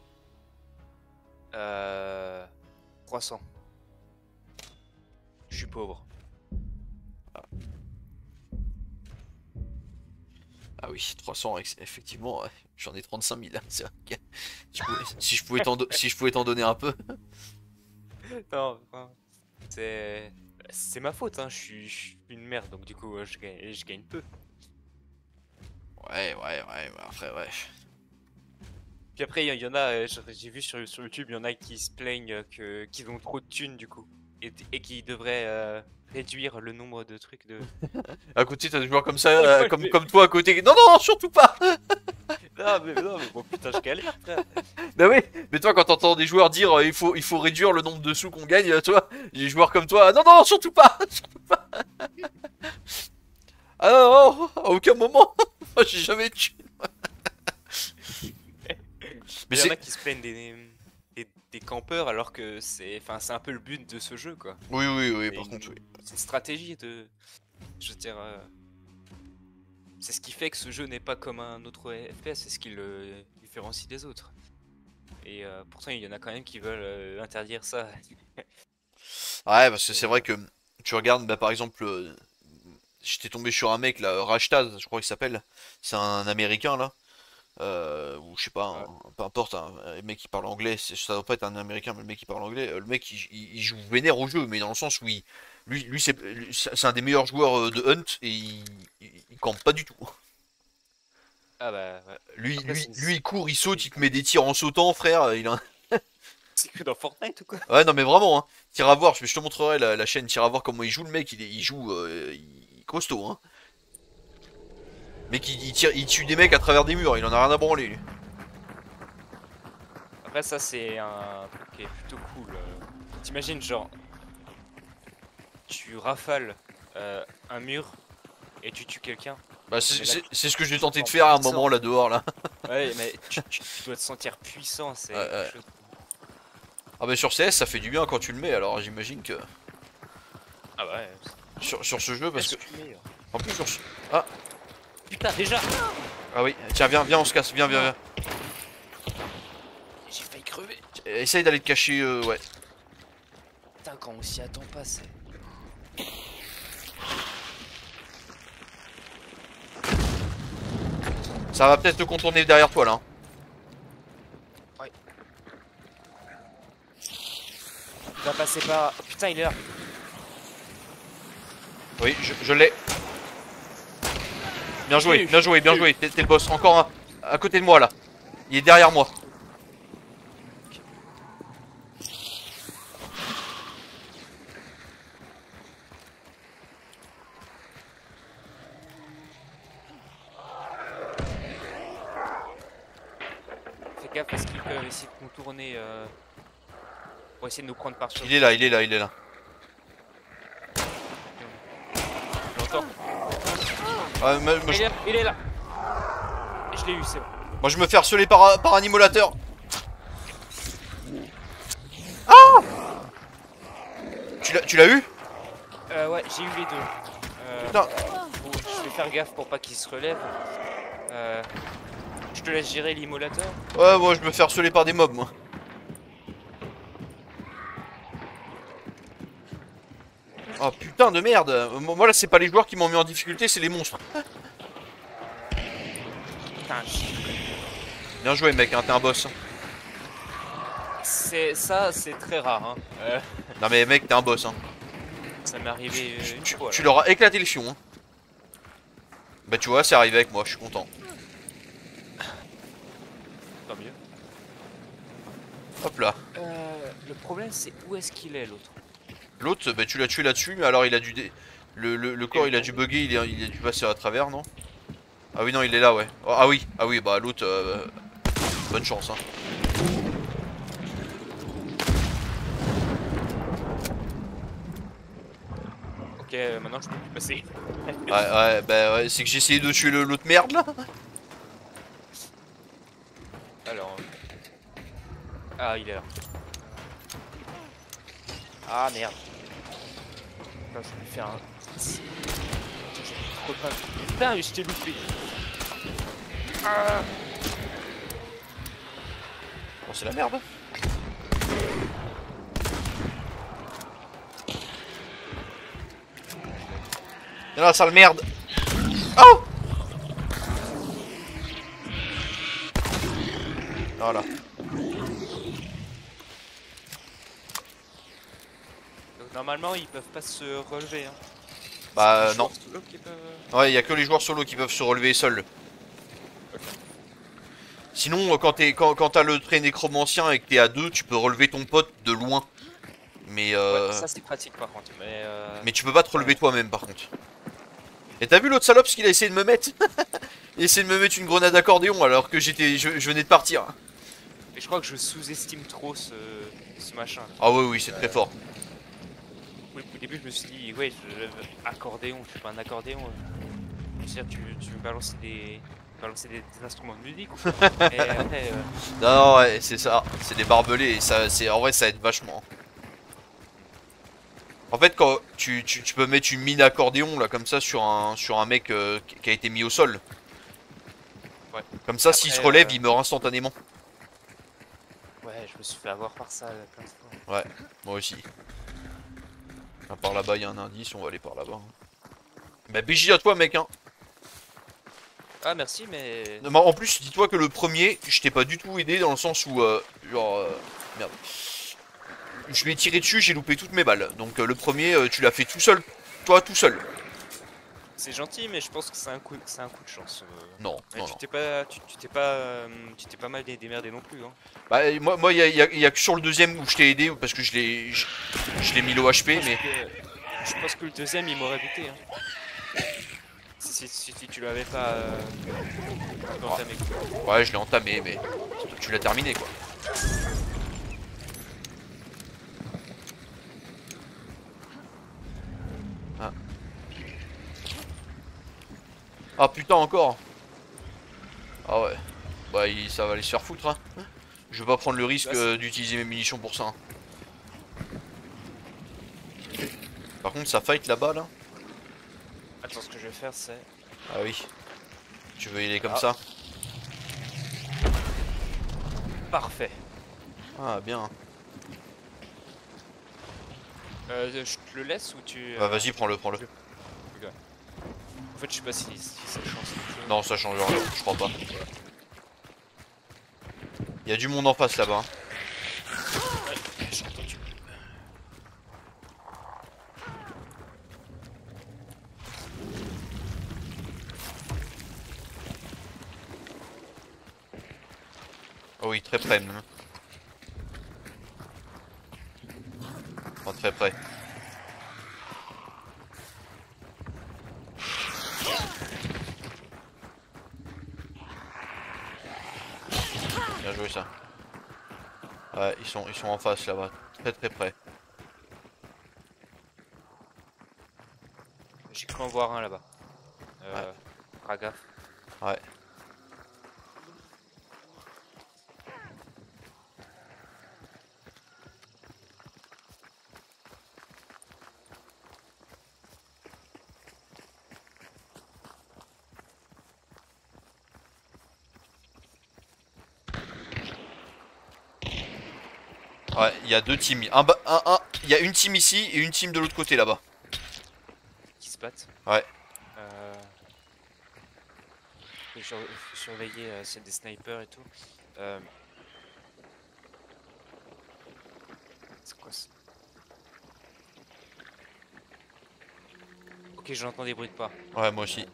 300. Je suis pauvre. Ah oui, 300, effectivement, ouais, j'en ai 35 000. C'est vrai que si je pouvais t'en donner un peu. Non, non. C'est c'est ma faute, hein. Je suis une merde, donc du coup, je gagne peu. Ouais, après, ouais. Puis après, il y en a, j'ai vu sur YouTube, il y en a qui se plaignent qu'ils ont trop de thunes du coup. Et qui devraient réduire le nombre de trucs de. À côté, t'as des joueurs comme ça, Moi, comme toi à côté. Non, non, surtout pas! non, mais bon, putain, je galère, frère. Bah oui, mais toi, quand t'entends des joueurs dire il faut réduire le nombre de sous qu'on gagne, toi, des joueurs comme toi, non, non, surtout pas! Ah non, non, à aucun moment! Moi, j'ai jamais tué. Mais Il y en c'est. a qui se plaignent des campeurs alors que c'est un peu le but de ce jeu, quoi. Oui, C'est par contre, oui. c'est une stratégie de. Je veux dire. C'est ce qui fait que ce jeu n'est pas comme un autre FPS, c'est ce qui le différencie des autres. Et pourtant, il y en a quand même qui veulent interdire ça. Ouais, parce que Et, c'est vrai que tu regardes, bah, par exemple, j'étais tombé sur un mec là, Rashtaz, je crois qu'il s'appelle. C'est un américain là. Ou je sais pas, ouais. peu importe, un mec qui parle anglais, ça doit pas être un américain, mais le mec qui parle anglais, le mec il joue vénère au jeu, mais dans le sens où c'est un des meilleurs joueurs de Hunt et il campe pas du tout. Ah bah, ouais. Après, Lui il court, il saute, il c'est te met des tirs en sautant, frère. Il a... c'est que dans Fortnite ou quoi? Ouais, non, mais vraiment, hein. Tire à voir, je te montrerai la chaîne, tire à voir comment il joue, le mec, il joue il est costaud, hein. Mec, il tue des mecs à travers des murs, il en a rien à branler, lui. Après, ça, c'est un truc qui est plutôt cool. T'imagines, genre, tu rafales un mur et tu tues quelqu'un. Bah, Mais là, c'est ce que j'ai tu te tenté de sens faire à un puissant. moment là dehors là. Ouais, mais tu dois te sentir puissant, c'est Ouais, quelque ouais. chose. Ah bah sur CS ça fait du bien quand tu le mets, alors j'imagine que Ah bah ouais, sur ce jeu parce que est-ce que tu mets, en plus sur ce... Ah, putain, déjà! ah oui, tiens viens on se casse, viens. J'ai failli crever. Essaye d'aller te cacher ouais. Putain, quand on s'y attend pas, c'est. Ça va peut-être te contourner derrière toi là, hein. Ouais. Il va passer par. Putain, il est là. Oui, je l'ai. Bien joué, t'es le boss. Encore un à côté de moi là. Il est derrière moi. Fais gaffe parce qu'ils peuvent essayer de contourner pour essayer de nous prendre par Il est là, surprise. il est là. Je l'entends. Ah, Il est là. Je l'ai eu, c'est bon. moi je me fais harceler par un immolateur. Tu l'as eu? Ouais, j'ai eu les deux. Putain. Bon, je vais faire gaffe pour pas qu'il se relève. Je te laisse gérer l'immolateur. Ouais, moi je me fais harceler par des mobs moi. Oh putain de merde. Moi là c'est pas les joueurs qui m'ont mis en difficulté, c'est les monstres. Putain, Bien joué mec, hein, t'es un boss. c'est très rare. Hein. Non mais mec, t'es un boss. Hein. Ça m'est arrivé une fois Tu là. leur as éclaté le fion. Hein. Bah tu vois, c'est arrivé avec moi, je suis content. Tant mieux. Hop là. Le problème c'est où est-ce qu'il est l'autre? L'autre, bah tu l'as tué là-dessus, mais alors il a dû... Le corps il a dû bugger, il a dû passer à travers, non? Ah oui non, il est là, ouais. Oh, ah oui, bah l'autre... bonne chance, hein. Ok, maintenant je peux plus passer. Ouais, bah ouais, c'est que j'ai essayé de tuer l'autre merde là. Alors. Ah, il est là. Ah merde. Putain, je vais lui faire un. Putain, je t'ai loupé. Ah. Oh, c'est la merde. Y'a la sale merde. Oh! Voilà. Donc normalement ils peuvent pas se relever. Hein. Bah Les non. joueurs solo qui peuvent... Ouais, y'a que les joueurs solo qui peuvent se relever seuls. Sinon, quand t'as le trait nécromancien et que t'es à 2, tu peux relever ton pote de loin. Mais Ouais, ça c'est pratique par contre. mais tu peux pas te relever toi-même par contre. Et t'as vu l'autre salope ce qu'il a essayé de me mettre? Il a essayé de me mettre une grenade accordéon alors que je venais de partir. Et je crois que je sous-estime trop ce machin. Ah oui, oui, c'est très fort. Oui, au début je me suis dit, ouais, accordéon, je suis pas un accordéon. Je veux dire, tu veux balancer des instruments de musique ou quoi. Et après, Non, non, ouais, c'est ça. C'est des barbelés et ça, en vrai, ça aide vachement. En fait, quand tu peux mettre une mine accordéon là comme ça sur un mec qui a été mis au sol. ouais. Comme ça, Après, s'il se relève, il meurt instantanément. Ouais, je me suis fait avoir par ça plein de fois. Ouais, moi aussi. Ah, par là-bas, il y a un indice, on va aller par là-bas. Bah, BJ à toi, mec, hein. Ah, merci, mais. Non, mais en plus, dis-toi que le premier, je t'ai pas du tout aidé dans le sens où, merde. Je lui ai tiré dessus, j'ai loupé toutes mes balles. Donc le premier, tu l'as fait tout seul, toi tout seul. C'est gentil, mais je pense que c'est un coup de chance. Non, Mais non, tu non. t'es pas mal démerdé non plus, hein. Bah moi, y a que sur le deuxième où je t'ai aidé parce que je l'ai mis l'OHP, mais. Je pense que le deuxième il m'aurait buté, hein. Si tu l'avais pas un peu entamé. Ouais, je l'ai entamé, mais tu l'as terminé quoi. Ah. Ah putain encore. Ah ouais. Bah ça va aller se faire foutre, hein. Je vais pas prendre le risque d'utiliser mes munitions pour ça, hein. Par contre ça fight là-bas là. Attends, ce que je vais faire c'est... Ah oui. Tu veux y aller comme ça? Parfait. Ah bien. Je te le laisse ou tu... Bah vas-y, prends-le. En fait je sais pas si ça change quelque chose. Non, ça change rien, je crois pas. Il y a du monde en face là-bas, hein. Ouais, j'ai entendu. Oh oui, très près même. Enfin, très près. Bien joué ça. Ouais, ils sont en face là-bas, très très près. J'ai cru en voir un là-bas. Ouais. Fera gaffe. Ouais. Ouais, il y a deux teams. Il y a une team ici et une team de l'autre côté là-bas. Qui se battent. Ouais. Faut surveiller s'il y a des snipers et tout. C'est quoi ça? Ok, j'entends des bruits de pas. Ouais, moi aussi.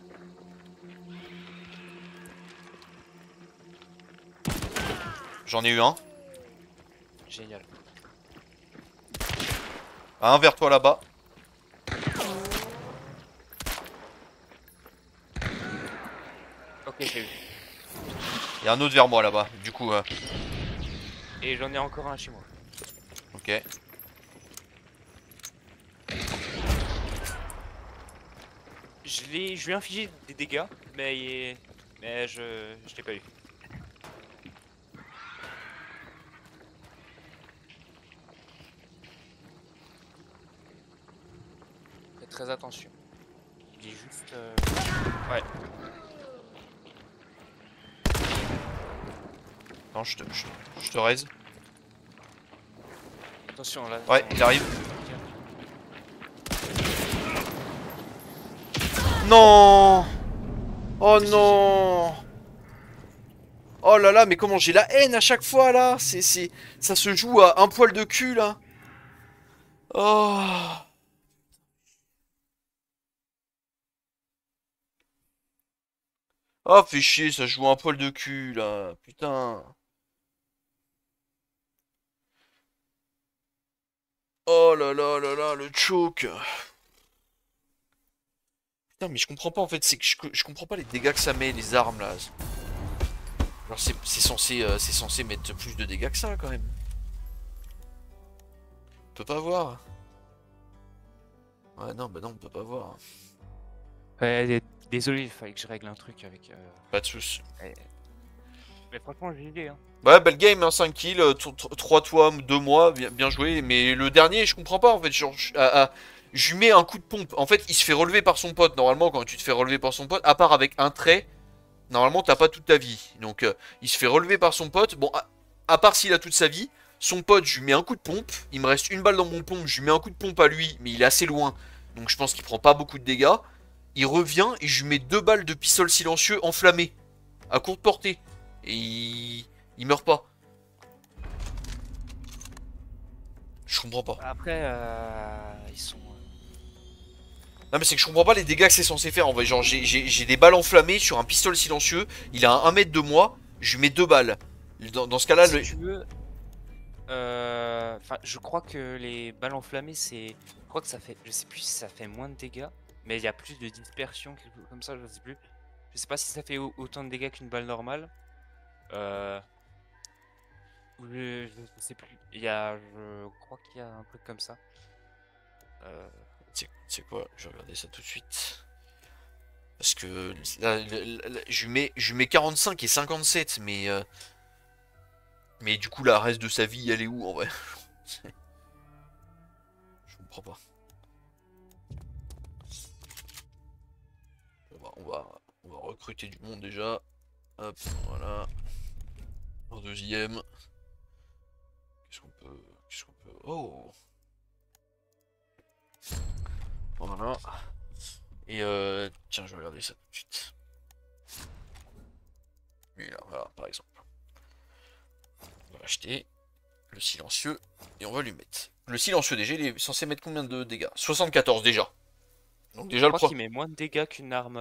J'en ai eu un. Génial. Un vers toi là-bas. Ok, j'ai eu. Et un autre vers moi là-bas. Du coup, Et j'en ai encore un chez moi. ok. Je lui ai infligé des dégâts, mais je l'ai pas eu. Faites très attention. Il est juste... Ouais. Non, je te raise. Attention là. Ouais, il arrive. Non. Oh non. Oh là là, mais comment j'ai la haine à chaque fois là. Ça se joue à un poil de cul là. Oh. Oh, fait chier, ça joue à un poil de cul là. Putain. Oh là là là là, le choke. Putain, mais je comprends pas en fait, c'est que je comprends pas les dégâts que ça met, les armes là. Alors c'est censé mettre plus de dégâts que ça quand même. On peut pas voir. Ouais, non, bah non, on peut pas voir. Ouais, désolé, il fallait que je règle un truc avec. Pas de soucis. Mais franchement, j'ai l'idée. Hein. Ouais, belle game, hein, 5 kills, 3 toi, 2 mois, bien joué. Mais le dernier, je comprends pas en fait. Genre, je lui mets un coup de pompe. En fait, il se fait relever par son pote. Normalement, quand tu te fais relever par son pote, à part avec un trait, normalement, t'as pas toute ta vie. Donc, il se fait relever par son pote. Bon, à part s'il a toute sa vie, son pote, je lui mets un coup de pompe. Il me reste une balle dans mon pompe, je lui mets un coup de pompe à lui, mais il est assez loin. Donc, je pense qu'il prend pas beaucoup de dégâts. Il revient et je lui mets 2 balles de pistole silencieux enflammé, à courte portée. Et il meurt pas. Je comprends pas. Après, ils sont. Non mais c'est que je comprends pas les dégâts que c'est censé faire en vrai. Genre j'ai des balles enflammées sur un pistolet silencieux. Il a un mètre de moi. Je lui mets 2 balles. Dans ce cas-là, Si tu veux. Enfin, je crois que les balles enflammées, c'est. Je crois que ça fait. Je sais plus si ça fait moins de dégâts. Mais il y a plus de dispersion, quelque chose comme ça, je sais plus. Je sais pas si ça fait autant de dégâts qu'une balle normale. Euh. Je sais plus. Il y a. Je crois qu'il y a un truc comme ça. C'est quoi? Je vais regarder ça tout de suite. Parce que là, je lui mets 45 et 57, mais du coup, la reste de sa vie, elle est où en vrai? Je comprends pas. On va recruter du monde déjà. Hop, voilà. En deuxième. Qu'est-ce qu'on peut. Qu'est-ce qu'on peut. Oh! Voilà. Et tiens, je vais regarder ça tout de suite. Lui là, voilà, par exemple. On va acheter le silencieux et on va lui mettre. Le silencieux déjà, il est censé mettre combien de dégâts? 74 déjà. Donc déjà Je le crois pro. qu'il met moins de dégâts qu'une arme.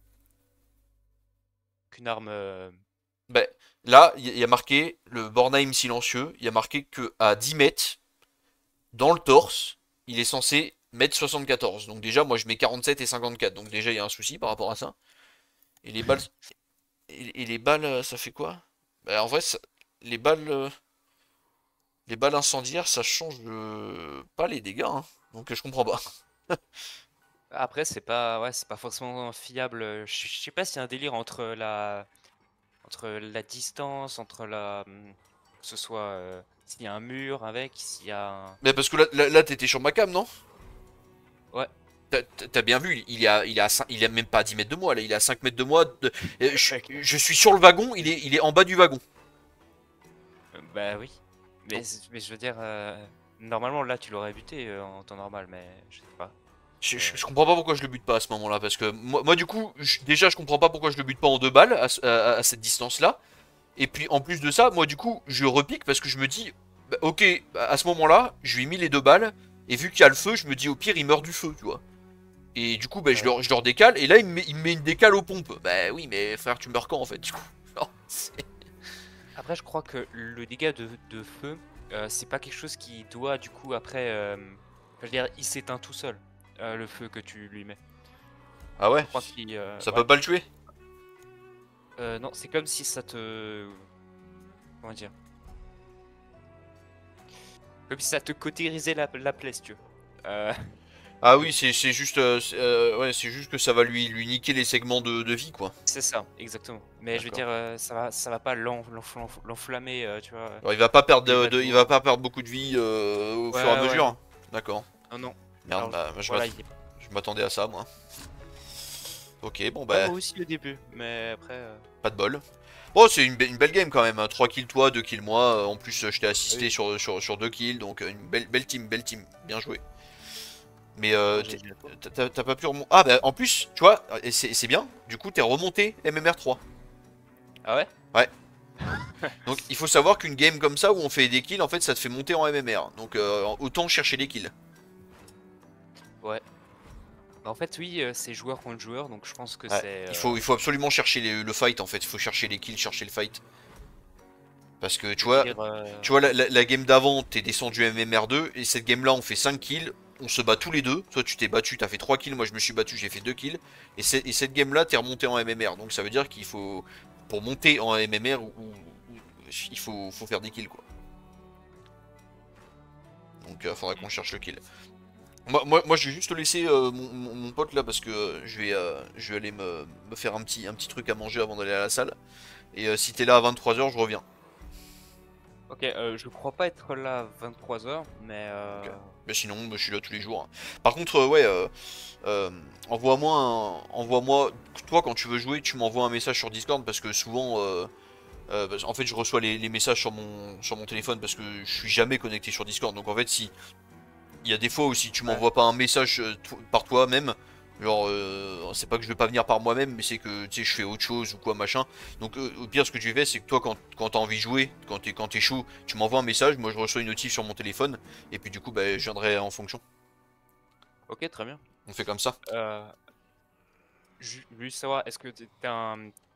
Qu'une arme. Ben, là, il y a marqué le Bornheim silencieux. Il y a marqué que à 10 mètres, dans le torse, il est censé mettre 74. Donc déjà, moi je mets 47 et 54. Donc déjà, il y a un souci par rapport à ça. Et les balles. Et les balles, ça fait quoi? Ben, en vrai, les balles. Les balles incendiaires, ça change pas les dégâts, hein. Donc je comprends pas. Après, c'est pas, ouais, c'est pas forcément fiable. Je sais pas s'il y a un délire entre la distance, entre que ce soit s'il y a un mur avec, s'il y a un... Mais parce que là t'étais sur ma cam, non? Ouais, T'as bien vu, il a même pas à 10 mètres de moi, là, il est à 5 mètres de moi. ok. Je suis sur le wagon, il est en bas du wagon. Bah oui. Mais je veux dire, normalement là tu l'aurais buté en temps normal, mais je sais pas. Je comprends pas pourquoi je le bute pas à ce moment-là, parce que moi du coup, déjà je comprends pas pourquoi je le bute pas en 2 balles à cette distance-là. Et puis en plus de ça, moi du coup, je repique parce que je me dis, bah, ok, bah, à ce moment-là, je lui ai mis les 2 balles, et vu qu'il y a le feu, je me dis au pire il meurt du feu, tu vois. Et du coup, bah, Ouais. je leur décale, et là il me met une décale aux pompes. Bah oui, mais frère, tu meurs quand en fait, du coup? Non, Après, je crois que le dégât de feu, c'est pas quelque chose qui doit du coup après... je veux dire, il s'éteint tout seul, le feu que tu lui mets. Ah Je ouais? crois qu'il... Ça ouais. peut pas le tuer? Non, c'est comme si ça te... Comment dire? Comme si ça te cautérisait la plaie, si tu veux. Ah oui, c'est juste, ouais, c'est juste que ça va lui niquer les segments de vie, quoi. C'est ça, exactement. Mais je veux D'accord. dire, ça va pas l'enflammer, tu vois. Alors, il va pas perdre Les bateaux. il va pas perdre beaucoup de vie au fur et à Ouais, ouais, mesure, non. hein. D'accord. Non, non. Merde, Alors, bah, voilà, je m'attendais à ça, moi. Ok, bon ouais, bah, moi aussi le début, mais après... pas de bol. Oh, c'est une belle game quand même, hein. 3 kills toi, 2 kills moi. En plus, je t'ai Ah assisté oui, sur 2 kills, donc une belle team, belle team. Bien joué. Mais bah, GG à toi. t'as pas pu remonter. Ah, bah en plus, tu vois, et c'est bien. Du coup, t'es remonté MMR 3. Ah ouais? Ouais. Donc, il faut savoir qu'une game comme ça où on fait des kills, en fait, ça te fait monter en MMR. Donc, autant chercher les kills. Ouais. Bah, en fait, oui, c'est joueur contre joueur, donc je pense que Ouais. c'est. Il faut absolument chercher le fight en fait. Il faut chercher les kills, chercher le fight. Parce que Je veux dire, tu vois la game d'avant, t'es descendu MMR2 et cette game là, on fait 5 kills. On se bat tous les deux. Toi, tu t'es battu, t'as fait 3 kills. Moi, je me suis battu, j'ai fait 2 kills. Et cette game là, t'es remonté en MMR. Donc, ça veut dire qu'il faut. Pour monter en MMR, il faut faire des kills quoi. Donc, faudra qu'on cherche le kill. Moi, je vais juste laisser mon pote là parce que je vais aller me faire un petit truc à manger avant d'aller à la salle. Et si t'es là à 23h, je reviens. ok, je crois pas être là à 23 h, mais Ok. Mais sinon, moi, je suis là tous les jours, hein. Par contre, ouais, envoie-moi, envoie-moi, toi quand tu veux jouer, tu m'envoies un message sur Discord parce que souvent, en fait, je reçois les messages sur mon téléphone parce que je suis jamais connecté sur Discord. Donc en fait, si il y a des fois où si tu ouais. m'envoies pas un message par toi-même, genre c'est pas que je vais pas venir par moi-même, mais c'est que tu sais je fais autre chose ou quoi machin. Donc au pire ce que tu fais c'est que toi quand t'as envie de jouer, quand t'es chaud, tu m'envoies un message, moi je reçois une notif sur mon téléphone et puis du coup bah, je viendrai en fonction. Ok, très bien. On fait comme ça. Euh, juste savoir, est-ce que t'es un